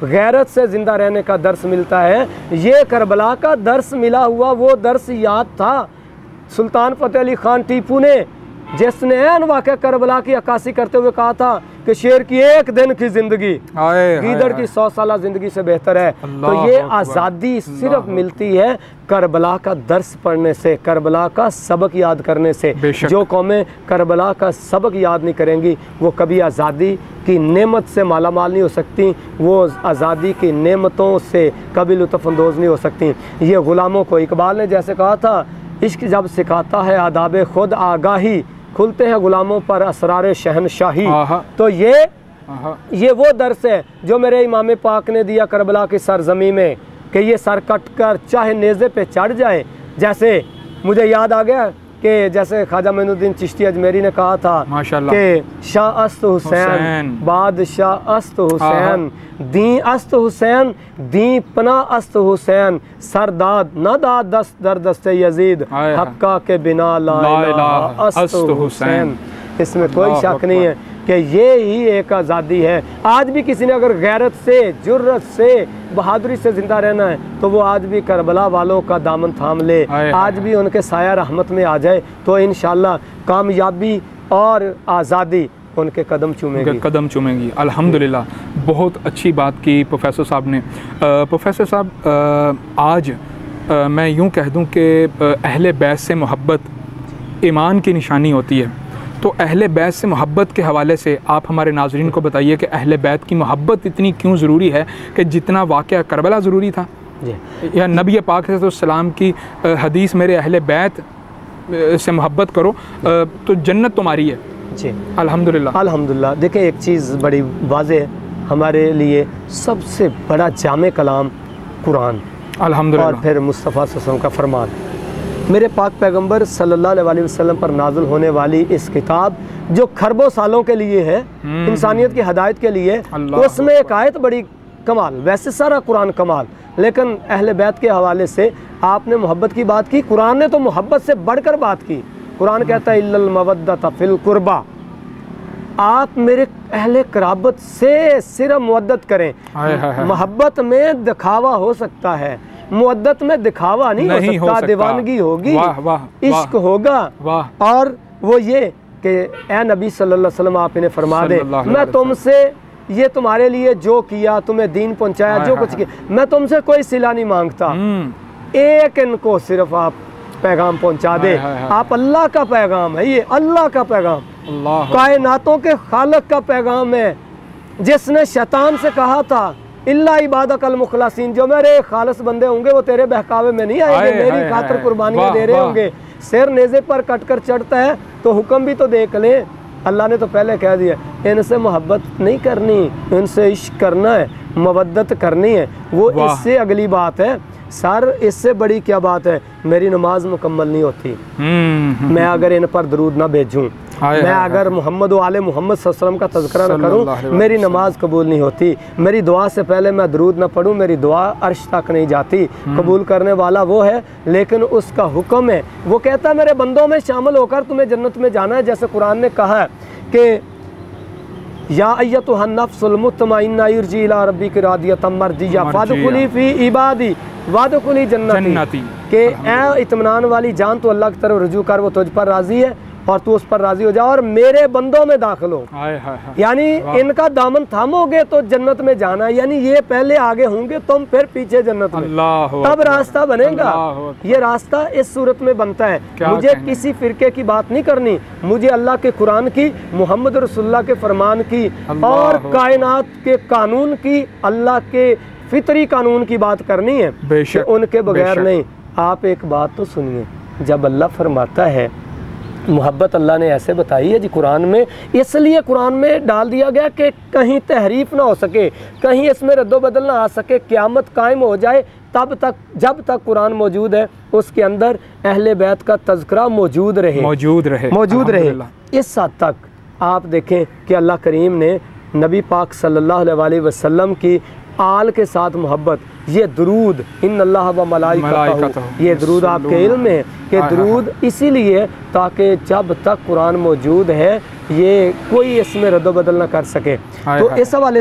गैरत से ज़िंदा रहने का दर्स मिलता है। ये करबला का दर्स मिला हुआ वो दर्स याद था सुल्तान फतेह अली खान टीपू ने, जिसने ऐन वाक़या करबला की अक्कासी करते हुए कहा था कि शेर की एक दिन की ज़िंदगी गीदड़ की सौ साल ज़िंदगी से बेहतर है। तो ये आज़ादी सिर्फ मिलती है करबला का दर्स पढ़ने से, करबला का सबक याद करने से। जो कौमें करबला का सबक याद नहीं करेंगी वो कभी आज़ादी की नेमत से माला माल नहीं हो सकती, वो आज़ादी की नेमतों से कभी लुत्फ़अंदोज़ नहीं हो सकती। ये ग़ुलामों को, इकबाल ने जैसे कहा था, इश्क जब सिखाता है आदाब खुद आगाही, खुलते हैं गुलामों पर असरार शहनशाही। तो ये ये वो दर्स है जो मेरे इमाम पाक ने दिया करबला की सरजमी में, कि ये सर कट कर चाहे नेज़े पे चढ़ जाए। जैसे मुझे याद आ गया कि जैसे ख्वाजा मोइनुद्दीन चिश्ती अजमेरी ने कहा था कि शाह अस्त हुसैन, बादशाह अस्त हुसैन, दी अस्त हुसैन, दी पना अस्त हुसैन, सरदाद न दाद दस्त दर दस्ते यजीद, हक्का के बिना ला इलाहा अस्त हुसैन। इसमें कोई शक नहीं है कि ये ही एक आज़ादी है। आज भी किसी ने अगर गैरत से, जुर्रत से, बहादुरी से ज़िंदा रहना है तो वो आज भी करबला वालों का दामन थाम ले, आज भी उनके साया रहमत में आ जाए, तो इंशाअल्लाह कामयाबी और आज़ादी उनके कदम चूमेगी कदम चूमेगी अल्हम्दुलिल्लाह। बहुत अच्छी बात की प्रोफेसर साहब ने। प्रोफेसर साहब, आज आ, मैं यूँ कह दूँ कि अहले बैत से मोहब्बत ईमान की निशानी होती है। तो अहले बैत से मोहब्बत के हवाले से आप हमारे नाज़रीन को बताइए कि अहले बैत की मोहब्बत इतनी क्यों ज़रूरी है, कि जितना वाक़या करबला ज़रूरी था जी, या नबी पाक सल्लल्लाहु की हदीस मेरे अहले बैत से मोहब्बत करो तो जन्नत तुम्हारी है जी। अल्हम्दुलिल्लाह अल्हम्दुलिल्लाह। देखिए एक चीज़ बड़ी वाज़ेह है, हमारे लिए सबसे बड़ा जामे कलाम कुरान अल्हम्दुलिल्लाह, और फिर मुस्तफ़ा सल्लल्लाहु अलैहि वसल्लम का फरमान, मेरे पाक पैगंबर सल्लल्लाहु अलैहि वसल्लम पर नाज़िल होने वाली इस किताब जो खरबों सालों के लिए है, इंसानियत की हदायत के लिए, तो उसमें एक आयत बड़ी कमाल। वैसे सारा कुरान कमाल, लेकिन अहले बैत के हवाले से आपने मोहब्बत की बात की, कुरान ने तो मोहब्बत से बढ़कर बात की। कुरान कहता है इल्लल मवद्दत फिल कुर्बा, आप मेरे अहले कराबत से सिर्फ मुवद्दत करें। मोहब्बत में दिखावा हो सकता है, मुवद्दत में दिखावा नहीं, नहीं हो सकता, हो दीवानगी होगी, वाह, वाह, इश्क वाह, होगा वाह। और वो ये कि ए नबी सल्लल्लाहु अलैहि वसल्लम आप इन्हें फरमा दे, मैं तुमसे ये तुम्हारे लिए जो किया, तुम्हें दीन पहुंचाया, जो कुछ किया, मैं तुमसे कोई सिला नहीं मांगता, एक इनको सिर्फ आप पैगाम पहुंचा दे। आप अल्लाह का पैगाम है, ये अल्लाह का पैगाम, कायनातों के खालिक का पैगाम है, जिसने शैतान से कहा था इल्ला इबादक अल मुखलसीन, जो मेरे खालिस बंदे होंगे वो तेरे बहकावे में नहीं आएंगे, मेरी खातिर कुर्बानियाँ दे रहे होंगे। शेर नेज़े पर कट कर चढ़ता है तो हुक्म भी तो देख ले, अल्लाह ने तो पहले कह दिया इनसे मोहब्बत नहीं करनी, इनसे इश्क करना है, मवद्दत करनी है। वो इससे अगली बात है, सर इससे बड़ी क्या बात है, मेरी नमाज मुकम्मल नहीं होती मैं अगर इन पर दरूद ना भेजूँ, मैं अगर मोहम्मद वाले मोहम्मद सल्लल्लाहु अलैहि वसल्लम का तज़किरा न करूँ, मेरी नमाज कबूल नहीं होती, मेरी दुआ से पहले मैं दरूद ना पढ़ूँ, मेरी दुआ अर्श तक नहीं जाती। कबूल करने वाला वो है, लेकिन उसका हुक्म है, वो कहता है मेरे बंदों में शामिल होकर तुम्हें जन्नत में जाना है। जैसे कुरान ने कहा है कि या अय्यतुहन नफ्सुल मुतमइन्ना इरजी इला रब्बिक रादियतम मर्दिया फदखुली फी इबादी वादखुली जन्नती, के ए इत्मीनान वाली जान, तो अल्लाह की तरफ रुजू कर, वो तुझ पर राज़ी है और तू उस पर राज़ी हो जा और मेरे बंदों में दाखिल हो। यानी इनका दामन थामोगे तो जन्नत में जाना है, यानी ये पहले आगे होंगे तुम फिर पीछे जन्नत में, तब रास्ता बनेगा। ये रास्ता इस सूरत में बनता है। मुझे किसी फ़िरके की बात नहीं करनी, मुझे अल्लाह के कुरान की, मोहम्मद रसूलुल्लाह के फरमान की और कायनात के कानून की, अल्लाह के फितरी कानून की बात करनी है, बेशक उनके बगैर नहीं। आप एक बात तो सुनिए, जब अल्लाह फरमाता है मोहब्बत अल्लाह ने ऐसे बताई है जी कुरान में, इसलिए कुरान में डाल दिया गया कि कहीं तहरीफ ना हो सके, कहीं इसमें रद्दो बदल ना आ सके, क़यामत कायम हो जाए तब तक, जब तक कुरान मौजूद है उसके अंदर अहले बैत का तज़किरा मौजूद रहे मौजूद रहे मौजूद रहे इस हद तक आप देखें कि अल्लाह करीम ने नबी पाक सल्लल्लाहु अलैहि वसल्लम की आल के साथ मोहब्बत, ये दरूद इन अल्लाह व मलाइकतहू, ये दरूद आपके इल्म में कि दरूद इसीलिए ताकि जब तक कुरान मौजूद है ये कोई इसमें रद्दो बदल ना कर सके। तो इस हवाले से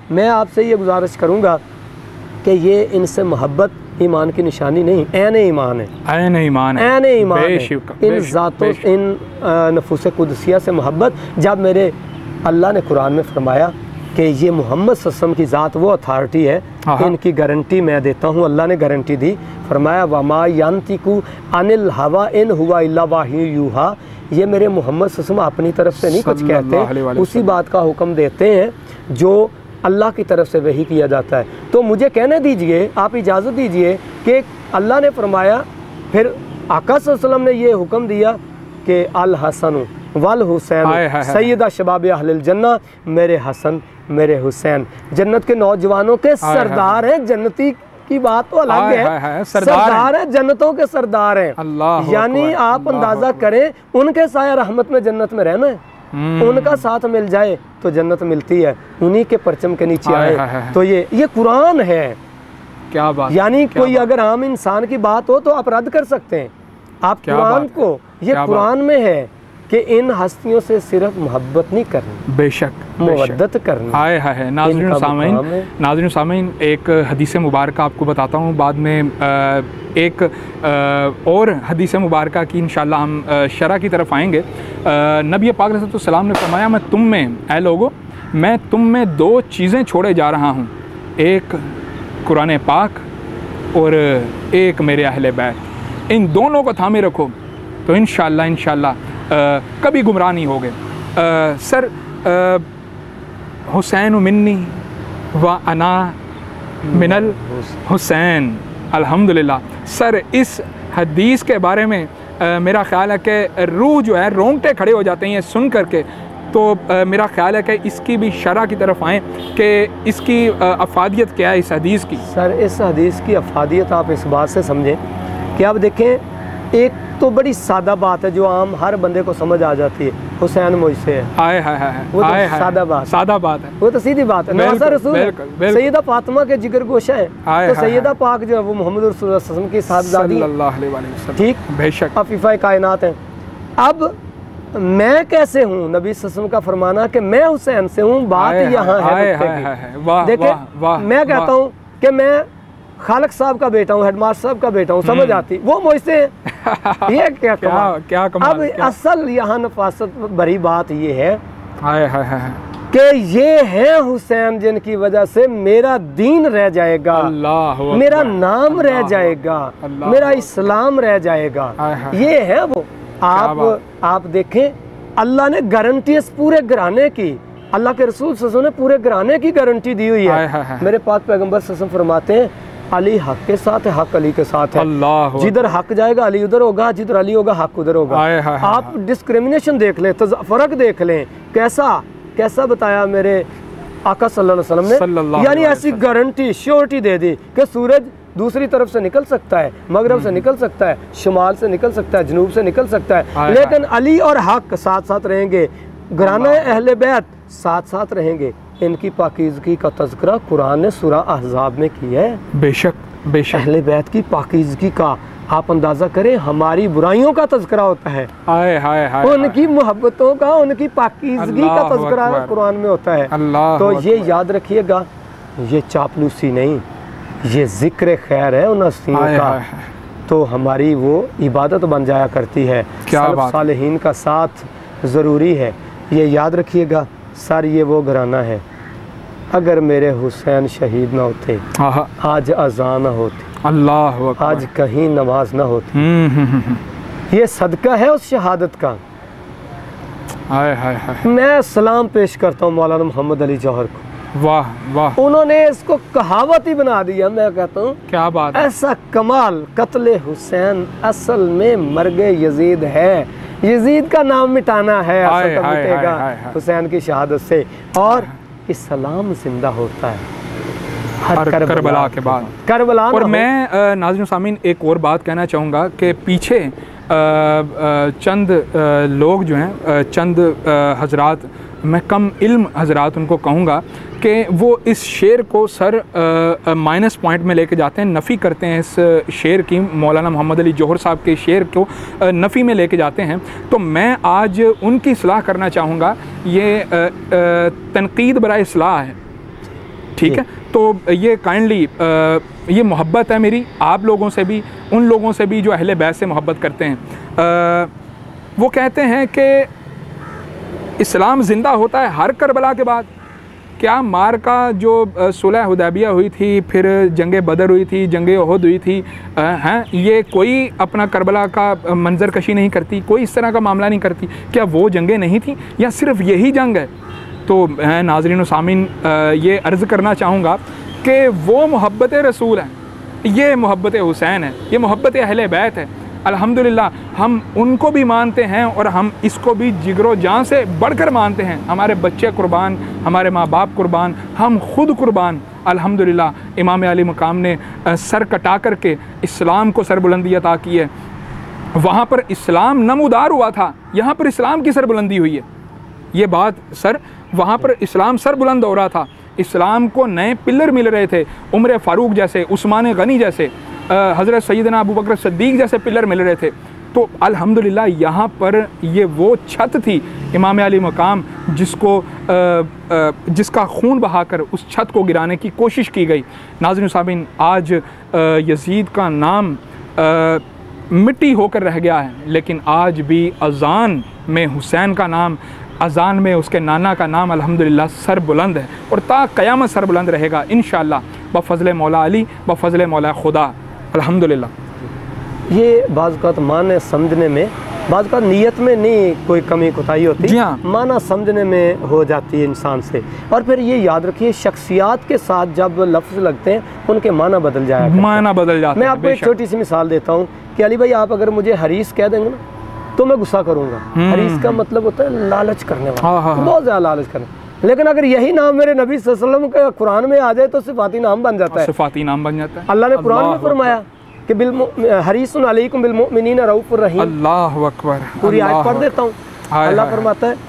मैं आपसे ये गुजारिश करूँगा कि ये इनसे मोहब्बत ईमान की निशानी नहीं, ऐन ईमान है, ऐन ईमान है, ऐन ईमान है। इन ज़ातों, इन नफूस कुदसिया से मोहब्बत। जब मेरे अल्लाह ने कुरान में फरमाया कि ये मोहम्मद सल्लल्लाहु अलैहि वसल्लम की ज़ात वो अथॉरिटी है, इनकी गारंटी मैं देता हूँ, अल्लाह ने गारंटी दी। फरमाया वमा यंतिकु अनिल हवा इन हुआ इल्ला वाही यूहा, ये मेरे मोहम्मद सल्लल्लाहु अलैहि वसल्लम अपनी तरफ से नहीं कुछ कहते, उसी बात का हुक्म देते हैं जो अल्लाह की तरफ से वही किया जाता है। तो मुझे कहने दीजिए, आप इजाज़त दीजिए कि अल्लाह ने फरमाया, फिर आका सल्लल्लाहु अलैहि वसल्लम ने ये हुक्म दिया कि अल हसन वल हुसैन सैयदा शबाब अहलिल जन्ना, मेरे हसन मेरे हुसैन जन्नत के नौजवानों के सरदार हैं। जन्नती की बात तो अलग है, है, है सरदार है, जन्नतों के सरदार हैं। यानी आप अंदाज़ा करें, उनके साया रहमत में जन्नत में रहना है, उनका साथ मिल जाए तो जन्नत मिलती है, उन्हीं के परचम के नीचे आए तो ये ये कुरान है। क्या बात, यानी कोई अगर आम इंसान की बात हो तो आप रद्द कर सकते हैं, आप कुरान को, ये कुरान में है कि इन हस्तियों से सिर्फ मोहब्बत नहीं करनी, बेशक मवद्दत करनी। हाय हाय नाज़रीन सामीन, नाज़रीन सामीन एक हदीस मुबारक आपको बताता हूँ, बाद में एक और हदीस मुबारक की इंशाल्लाह हम शरह की तरफ आएंगे। नबी पाक अलैहिस्सलाम ने फरमाया, मैं तुम में, ऐ लोगो, मैं तुम में दो चीज़ें छोड़े जा रहा हूँ, एक कुरान पाक और एक मेरे अहले बैत, इन दोनों को थामे रखो तो इंशाल्लाह इंशाल्लाह कभी गुमराह नहीं होगे। सर हुसैन मिन्नी व अना मिनल हुसैन, अल्हम्दुलिल्लाह। सर इस हदीस के बारे में आ, मेरा ख़्याल है कि रूह जो है रोंगटे खड़े हो जाते हैं ये सुन करके, तो आ, मेरा ख्याल है कि इसकी भी शरह की तरफ आएँ कि इसकी आ, अफादियत क्या है इस हदीस की। सर इस हदीस की अफादियत आप इस बात से समझें कि आप देखें, एक तो बड़ी सादा बात है जो आम हर बंदे को समझ आ जाती है, हुसैन मुझसे है, हाय हाय हाय, वो तो आए सादा बात सादा बात है, वो तो सीधी बात है। नवासा रसूल सैयदा फातिमा के जिगर गोशा है, तो सैयदा पाक जो है वो मोहम्मद रसूल सल्लल्लाहु अलैहि वसल्लम की साहबजादी सल्लल्लाहु अलैहि वसल्लम, ठीक, बेशक अफीफा कायनात है। अब मैं कैसे हूँ, नबी सल्लल्लाहु अलैहि वसल्लम का फरमाना कि मैं हुसैन से हूँ, बात यहाँ है। देखिए मैं कहता हूँ कि मैं खालक साहब का बेटा हूँ, हेडमास्टर साहब का बेटा हूँ, समझ आती, वो मुझसे ये क्या कमाल, क्या कमाल, अब क्या? असल यहाँ नफासत भरी बात ये है हाय हाय हाय कि ये है हुसैन जिनकी वजह से मेरा दीन रह जाएगा, अल्लाह मेरा नाम रह जाएगा, मेरा इस्लाम रह जाएगा, ये है वो। आप आप देखें, अल्लाह ने गारंटी इस पूरे घराने की, अल्लाह के रसूल सल्लल्लाहु अलैहि वसल्लम ने पूरे घराने की गारंटी दी हुई है। मेरे पाक पैगंबर सल्लल्लाहु अलैहि वसल्लम फरमाते हैं, अली हक के साथ है, हक अली के साथ है, जिधर हक जाएगा अली उधर होगा, जिधर अली होगा हक उधर होगा। आप डिस्क्रिमिनेशन देख लें, फर्क देख लें, कैसा कैसा बताया मेरे आका सल्लल्लाहु अलैहि वसल्लम ने, यानी ऐसी गारंटी श्योरिटी दे दी कि सूरज दूसरी तरफ से निकल सकता है, मगरब से निकल सकता है, शुमाल से निकल सकता है, जनूब से निकल सकता है, लेकिन अली और हक साथ साथ रहेंगे, घराना अहले बैत साथ साथ रहेंगे। इनकी पाकीज़गी का तज़किरा कुरान ने सूरा अहज़ाब में किया है। बेशक बेशक अहले बैत की पाकीज़गी का आप अंदाज़ा करें, हमारी बुराइयों का तज़किरा होता है, हाय हाय हाय, उनकी मोहब्बतों का, उनकी पाकीज़गी का तज़किरा कुरान में होता है। तो ये याद रखिएगा, ये चापलूसी नहीं, ये ज़िक्र खैर है उन हस्तियों का, तो हमारी वो इबादत बन जाया करती है। सल्फ़ सालिहीन का साथ ज़रूरी है, ये याद रखिएगा। सर ये वो घराना है, अगर मेरे हुसैन शहीद ना होते, आज अज़ान ना होती, अल्लाह आज कहीं नमाज ना होती, ये सदका है उस शहादत का। हाय हाय हाय, मैं सलाम पेश करता हूँ मौलाना मोहम्मद अली जौहर को, वाह वाह, उन्होंने इसको कहावत ही बना दिया। मैं कहता हूँ क्या बात, ऐसा कमाल, कत्ले हुसैन असल में मर्गे यजीद है, यजीद का नाम मिटाना है, असल का मिटेगा हुसैन की शहादत से, और इस्लाम जिंदा होता है हर कर, करबला, करबला के बाद, करबला। और मैं नाज़रीन सामीन एक और बात कहना चाहूँगा कि पीछे आ, आ, चंद आ, लोग जो हैं, चंद हजरात, मैं कम इल्म हजरात उनको कहूँगा कि वो इस शेर को सर माइनस पॉइंट में लेके जाते हैं, नफ़ी करते हैं इस शेर की, मौलाना मोहम्मद अली जौहर साहब के शेर को नफ़ी में लेके जाते हैं। तो मैं आज उनकी सलाह करना चाहूँगा, ये तनकीद बराए इस्लाह है, ठीक है। तो ये काइंडली ये मोहब्बत है मेरी आप लोगों से भी, उन लोगों से भी जो अहले बैत से मोहब्बत करते हैं। आ, वो कहते हैं कि इस्लाम ज़िंदा होता है हर करबला के बाद। क्या मार का जो सुलह हुदैबिया हुई थी, फिर जंग बदर हुई थी, जंग उहद हुई थी, हैं, ये कोई अपना करबला का मंजर कशी नहीं करती, कोई इस तरह का मामला नहीं करती? क्या वो जंगें नहीं थी या सिर्फ यही जंग है? तो मैं नाज़रीन व सामीन ये अर्ज़ करना चाहूँगा कि वो मोहब्बत रसूल है, ये मोहब्बत हुसैन है, ये मोहब्बत अहले बैत है। अल्हम्दुलिल्लाह हम उनको भी मानते हैं और हम इसको भी जिगरो जान से बढ़कर मानते हैं। हमारे बच्चे कुर्बान, हमारे माँ बाप कुर्बान, हम खुद कुर्बान। अल्हम्दुलिल्लाह इमाम अली मकाम ने सर कटा कर के इस्लाम को सरबुलंदी अता की है। वहाँ पर इस्लाम नमूदार हुआ था, यहाँ पर इस्लाम की सरबुलंदी हुई है। ये बात सर, वहाँ पर इस्लाम सर बुलंद हो रहा था, इस्लाम को नए पिलर मिल रहे थे, उमर फ़ारूक जैसे, उस्मान गनी जैसे, हज़रत सैयदना अबू बकर सिद्दीक़ जैसे पिलर मिल रहे थे। तो अल्हम्दुलिल्लाह यहाँ पर ये वो छत थी इमाम अली मकाम जिसको आ, आ, जिसका खून बहाकर उस छत को गिराने की कोशिश की गई। नाज़रीन सामीन, आज यज़ीद का नाम आ, मिट्टी होकर रह गया है, लेकिन आज भी अज़ान में हुसैन का नाम, अज़ान में उसके नाना का नाम अल्हम्दुलिल्लाह सर बुलंद है और ता क़यामत सर बुलंद रहेगा इंशाअल्लाह बफ़ज़ल मौला अली, बफ़ज़ल मौला खुदा अल्हम्दुलिल्लाह। ये बाज़ माने समझने में, बाज़ नीयत में नहीं कोई कमी कोताही होती, जी हाँ, माना समझने में हो जाती है इंसान से। और फिर ये याद रखिए, शख्सियात के साथ जब लफ्ज़ लगते हैं उनके माना बदल जाए, माना बदल जाता है। मैं आपको एक छोटी सी मिसाल देता हूँ कि अली भाई आप अगर मुझे हरीस कह देंगे ना तो मैं गुस्सा करूँगा। हरीस का मतलब होता है लालच करने वाला, हाँ, हाँ, बहुत ज़्यादा लालच करने। लेकिन अगर यही नाम मेरे नबी सल्लल्लाहु अलैहि वसल्लम के कुरान में आ जाए तो सिफाती नाम बन जाता है, सिफाती नाम बन जाता है। अल्लाह ने कुरान में फरमाया कि बिल हरीसुन अलैकुम बिल मुमिनीना रऊफुर रहीम। अल्लाहु अकबर। पूरी आयत पढ़ देता हूँ। अल्लाह फरमाता है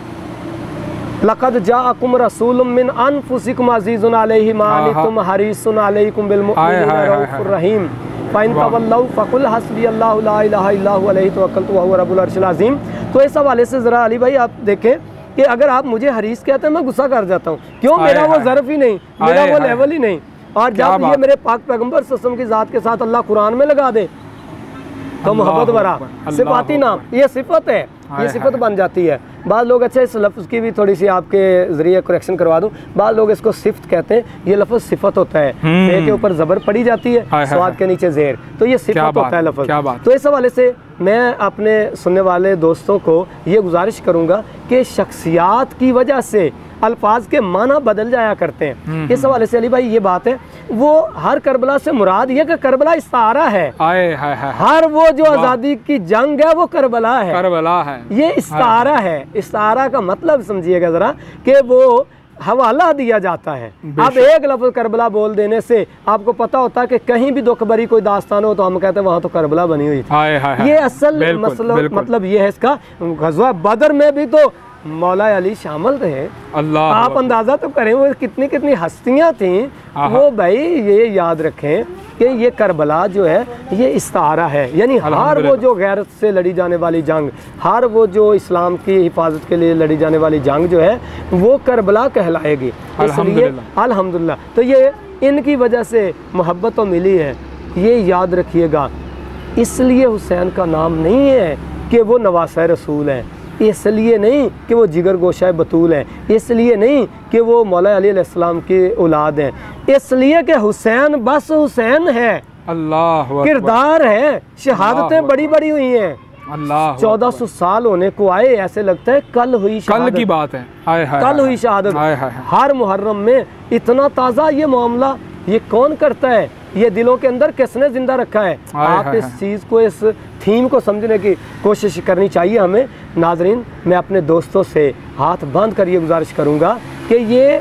लक़द जाअकुम रसूलुम मिन अनफुसिकुम अज़ीज़ुन अलैहि मा अनितुम हरीसुन अलैकुम बिल मुमिनीना रऊफुर रहीम फ़इन तवल्लौ फ़कुल हस्बियल्लाहु ला इलाहा इल्ला हुवा अलैहि तवक्कलतु व हुवा रब्बुल अर्शिल अज़ीम। तो इस हवाले से ज़रा अली भाई आप देखें कि अगर आप मुझे हरीस कहते हैं मैं गुस्सा कर जाता हूँ, क्यों? मेरा वो ज़र्फ़ ही नहीं, मेरा वो लेवल ही नहीं। और जब ये मेरे पाक पैगम्बर सल्लल्लाहु अलैहि वसल्लम की ज़ात के साथ अल्लाह कुरान में लगा दे तो मोहब्बत भरा सिफाती नाम, ये सिफत है, ये सिफत बन जाती है। बाद लोग, अच्छा इस लफ्ज़ की भी थोड़ी सी आपके ज़रिए करेक्शन करवा दूँ, बाद लोग इसको सिफ्त कहते हैं, ये लफ्ज़ सिफत होता है, फे के ऊपर ज़बर पड़ी जाती है, स्वाद के नीचे ज़ेर, तो ये सिफत होता है लफ्ज़। तो इस हवाले से मैं अपने सुनने वाले दोस्तों को ये गुजारिश करूँगा कि शख्सियात की वजह से अल्फाज के माना बदल जाया करते हैं। इस हवाले से अली भाई ये बात है, वो हर करबला से मुराद ये कि करबला इस्तारा है, आए, है, है, हर वो जो आज़ादी की जंग है वो करबला है, करबला है, ये इस्तारा है। इस्तारा का मतलब समझिएगा ज़रा कि वो हवाला दिया जाता है। अब एक लफ्ज़ करबला बोल देने से आपको पता होता है कि कहीं भी दुखभरी कोई दास्तान हो तो हम कहते हैं वहाँ तो करबला बनी हुई थी। ये असल मतलब मतलब ये है इसका। ग़ज़वा बदर में भी तो मौला अली शामिल थे। अल्लाह, आप अंदाज़ा तो करें वो कितनी कितनी हस्तियाँ थीं। वो भाई ये याद रखें कि ये करबला जो है ये इस्तारा है, यानी हर वो जो गैरत से लड़ी जाने वाली जंग, हर वो जो इस्लाम की हिफाजत के लिए लड़ी जाने वाली जंग जो है वो करबला कहलाएगी। इसलिए अल्हम्दुलिल्लाह तो ये इनकी वजह से मोहब्बत तो मिली है, ये याद रखिएगा। इसलिए हुसैन का नाम नहीं है कि वो नवासे रसूल हैं, इसलिए नहीं कि वो जिगर गोशाए बतूल हैं, इसलिए नहीं कि वो मौला अली अलैहिस्सलाम की औलाद हैं, इसलिए कि हुसैन बस हुसैन है, अल्लाह किरदार है। शहादतें बड़ी बड़ी हुई हैं, अल्लाह चौदह सौ साल होने को आए, ऐसे लगता है कल हुई कल की बात है, आए, हाय, कल हुई शहादत। हर मुहर्रम में इतना ताज़ा ये मामला ये कौन करता है? ये दिलों के अंदर किसने जिंदा रखा है? आप इस चीज़ को, इस थीम को समझने की कोशिश करनी चाहिए हमें। नाजरीन, मैं अपने दोस्तों से हाथ बांध कर ये गुजारिश करूँगा कि ये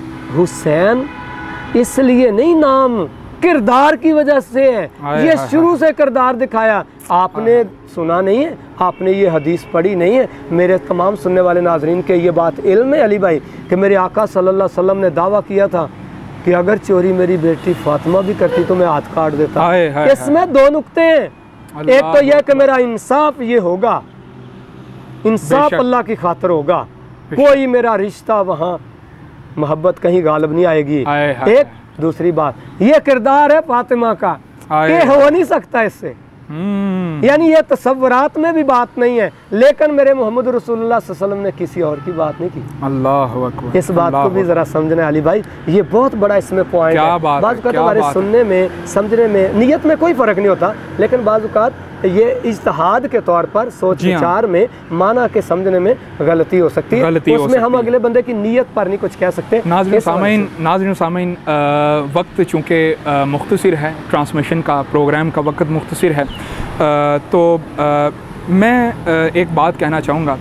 हुसैन इसलिए नहीं नाम किरदार की वजह से है, ये शुरू से किरदार दिखाया। आपने सुना नहीं है, आपने ये हदीस पढ़ी नहीं है। मेरे तमाम सुनने वाले नाजरीन के ये बात इल्म है अली भाई कि मेरे आका सल्लल्लाहु अलैहि वसल्लम ने दावा किया था कि अगर चोरी मेरी बेटी फातिमा भी करती तो मैं हाथ काट देता। आए, आए, इसमें दो नुक्ते हैं, एक तो यह कि मेरा इंसाफ ये होगा, इंसाफ अल्लाह की खातिर होगा, कोई मेरा रिश्ता वहाँ मोहब्बत कहीं गालिब नहीं आएगी। आए, आए, एक दूसरी बात, ये किरदार है फातिमा का, ये हो नहीं सकता इससे, यानी ये तसव्वुरात में भी बात नहीं है। लेकिन मेरे मोहम्मद रसूलुल्लाह सल्लल्लाहु अलैहि वसल्लम ने किसी और की बात नहीं की। अल्लाह अकबर। इस बात को भी जरा समझना अली भाई, ये बहुत बड़ा इसमें पॉइंट है। बाज़ औक़ात हमारे सुनने में समझने में नियत में कोई फ़र्क नहीं होता, लेकिन बाज़ औक़ात ये इज्तिहाद के तौर पर सोच विचार में माना के समझने में गलती हो सकती है, उसमें हम अगले बंदे की नीयत पर नहीं कुछ कह सकते। नाज़रीन सामीन नाज़रीन सामीन वक्त चूँकि मुख्तसर है, ट्रांसमिशन का प्रोग्राम का वक्त मुख्तसर है, आ, तो आ, मैं आ, एक बात कहना चाहूँगा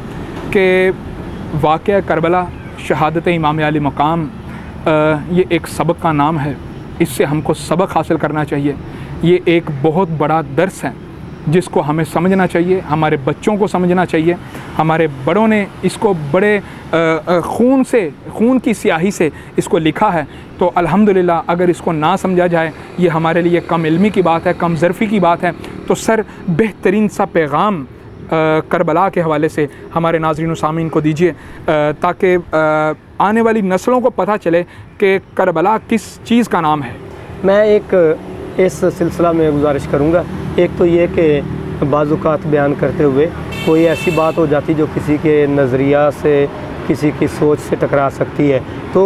कि वाक़या करबला शहादत इमाम अली मकाम ये एक सबक का नाम है, इससे हमको सबक हासिल करना चाहिए। ये एक बहुत बड़ा दर्स है जिसको हमें समझना चाहिए, हमारे बच्चों को समझना चाहिए। हमारे बड़ों ने इसको बड़े खून से, खून की स्याही से इसको लिखा है, तो अल्हम्दुलिल्लाह अगर इसको ना समझा जाए ये हमारे लिए कम इल्मी की बात है, कम ज़र्फ़ी की बात है। तो सर बेहतरीन सा पैगाम करबला के हवाले से हमारे नाज़रीन सामीन को दीजिए, ताकि आने वाली नस्लों को पता चले कि करबला किस चीज़ का नाम है। मैं एक इस सिलसिला में गुजारिश करूँगा, एक तो ये कि बाज़-औक़ात बयान करते हुए कोई ऐसी बात हो जाती जो किसी के नज़रिया से, किसी की सोच से टकरा सकती है, तो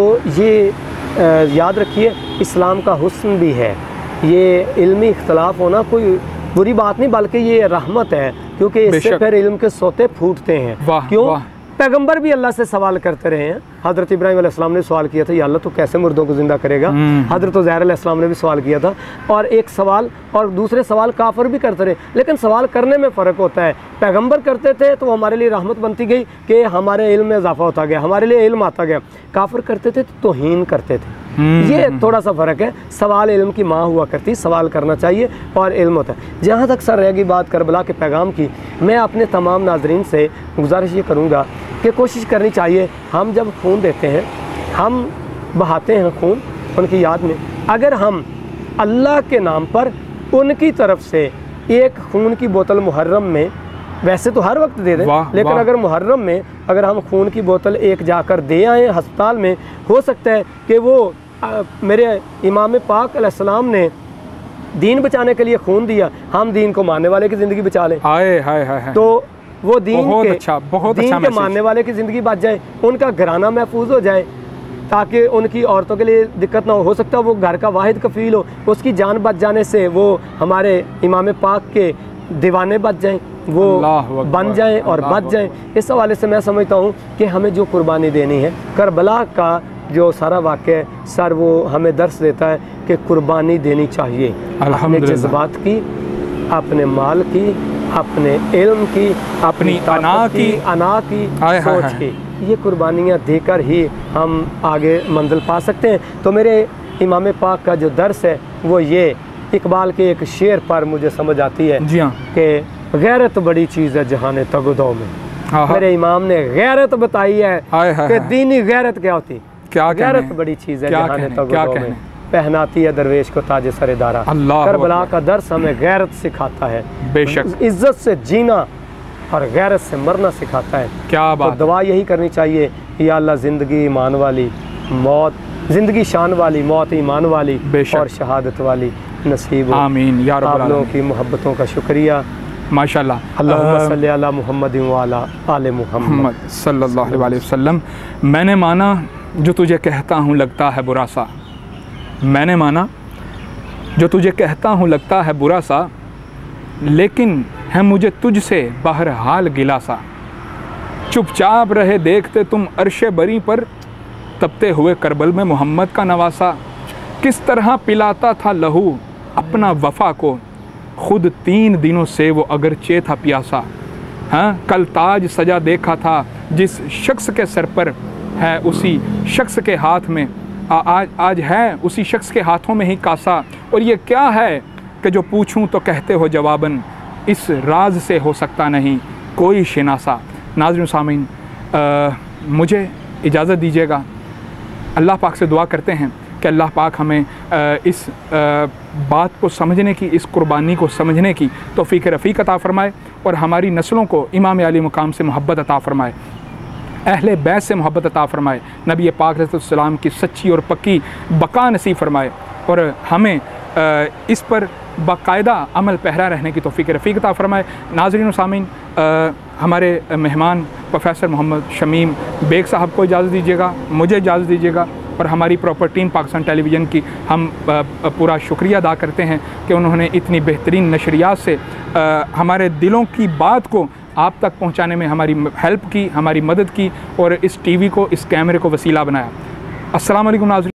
ये याद रखिए इस्लाम का हुस्न भी है। ये इल्मी इख्तलाफ होना कोई बुरी बात नहीं, बल्कि ये रहमत है, क्योंकि इससे फिर इल्म के सोते फूटते हैं। क्यों? पैगंबर भी अल्लाह से सवाल करते रहे हैं। हज़रत इब्राहीम अलैहिस्सलाम ने सवाल किया था, या अल्लाह तो कैसे मुर्दों को ज़िंदा करेगा। हज़रत उज़ैर अलैहिस्सलाम ने भी सवाल किया था, और एक सवाल और दूसरे सवाल काफिर भी करते रहे। लेकिन सवाल करने में फ़र्क होता है, पैगंबर करते थे तो हमारे लिए रहमत बनती गई कि हमारे इल्म में इजाफा होता गया, हमारे लिए इल्म आता गया। काफिर करते थे तो तौहीन करते थे। ये थोड़ा सा फ़र्क है। सवाल इल्म की माँ हुआ करती, सवाल करना चाहिए और इल्म होता है। जहाँ तक सर रहेगी बात करबला के पैगाम की, मैं अपने तमाम नाजरीन से गुजारिश ये करूँगा कि कोशिश करनी चाहिए, हम जब खून देते हैं, हम बहाते हैं खून उनकी याद में, अगर हम अल्लाह के नाम पर उनकी तरफ से एक खून की बोतल मुहर्रम में, वैसे तो हर वक्त दे दें, लेकिन वाह। अगर मुहर्रम में अगर हम खून की बोतल एक जाकर दे आएँ अस्पताल में, हो सकता है कि वो आ, मेरे इमाम पाक अलैहिस्सलाम ने दीन बचाने के लिए खून दिया, हम दीन को मानने वाले की ज़िंदगी बचा लें। हाय हाय हाय। तो वो दीन बहुत के अच्छा, बहुत दीन अच्छा के मानने वाले की ज़िंदगी बच जाए, उनका घराना महफूज हो जाए, ताकि उनकी औरतों के लिए दिक्कत ना हो। हो सकता है वो घर का वाहिद कफील हो, उसकी जान बच जाने से वो हमारे इमाम पाक के दीवाने बच जाएं, वो बन जाएं और बच जाएं। इस हवाले से मैं समझता हूँ कि हमें जो कुर्बानी देनी है, करबला का जो सारा वाक़या सर वो हमें दर्स देता है कि कुर्बानी देनी चाहिए, अपने जज्बात की, अपने माल की, अपने इल्म की, अपनी अना की अना की सोच की। ये कुर्बानियाँ देकर ही हम आगे मंजिल पा सकते हैं। तो मेरे इमाम पाक का जो दर्स है वो ये इकबाल के एक शेर पर मुझे समझ आती है जी हाँ, कि गैरत बड़ी चीज़ है जहाने तगदो में। मेरे इमाम ने गैरत बताई है कि दीनी गैरत क्या होती, क्या गैरत बड़ी चीज़ है जहाने तगदो में, पहनाती है दरवेश को ताज सरेदारा। करबला का दर्स हमें गैरत सिखाता है, बेशक इज्जत से जीना और गैरत से मरना सिखाता है। क्या बात। तो दुआ यही करनी चाहिए, या अल्लाह ज़िंदगी ईमान वाली, मौत ज़िंदगी शान वाली, मौत ईमान वाली और शहादत वाली नसीब। आमीन या रब्बल आप लोगों की मोहब्बतों का शुक्रिया। माशाल्लाह। अल्लाहुम्मा सल्ली अला मुहम्मद व अला आले मुहम्मद सल्लल्लाहु अलैहि वसल्लम। मैंने माना जो तुझे कहता हूँ लगता है बुरा सा, मैंने माना जो तुझे कहता हूँ लगता है बुरा सा, लेकिन है मुझे तुझसे बहरहाल गिला सा। चुपचाप रहे देखते तुम अर्शे बरी पर, तपते हुए करबल में मोहम्मद का नवासा। किस तरह पिलाता था लहू अपना वफ़ा को, खुद तीन दिनों से वो अगरचे था प्यासा। हाँ, कल ताज सजा देखा था जिस शख्स के सर पर, है उसी शख्स के हाथ में आ, आज आज है उसी शख्स के हाथों में ही कासा। और ये क्या है कि जो पूछूं तो कहते हो जवाबन, इस राज से हो सकता नहीं कोई शिनासा। नाज़रीन सामीन, मुझे इजाज़त दीजिएगा। अल्लाह पाक से दुआ करते हैं कि अल्लाह पाक हमें आ, इस आ, बात को समझने की, इस कुर्बानी को समझने की तौफ़ीक़ रफ़ीक़ अता फ़रमाए और हमारी नस्लों को इमाम अली मुकाम से मोहब्बत अता फ़रमाए। अहले बैत से मोहब्बत अता फ़रमाए, नबी पाक अलैहिस्सलाम की सच्ची और पक्की बका नसीब फ़रमाए और हमें इस पर बाकायदा अमल पहरा रहने की तौफ़ीक़ रफ़ीक़ अता फ़रमाए। नाज़रीन व सामीन, हमारे मेहमान प्रोफेसर मोहम्मद शमीम बेग साहब को इजाज़त दीजिएगा, मुझे इजाज़त दीजिएगा और हमारी प्रॉपर टीम पाकिस्तान टेलीविज़न की हम पूरा शुक्रिया अदा करते हैं कि उन्होंने इतनी बेहतरीन नशरियात से हमारे दिलों की बात को आप तक पहुंचाने में हमारी हेल्प की, हमारी मदद की और इस टीवी को, इस कैमरे को वसीला बनाया। अस्सलाम वालेकुम नाज़रीन।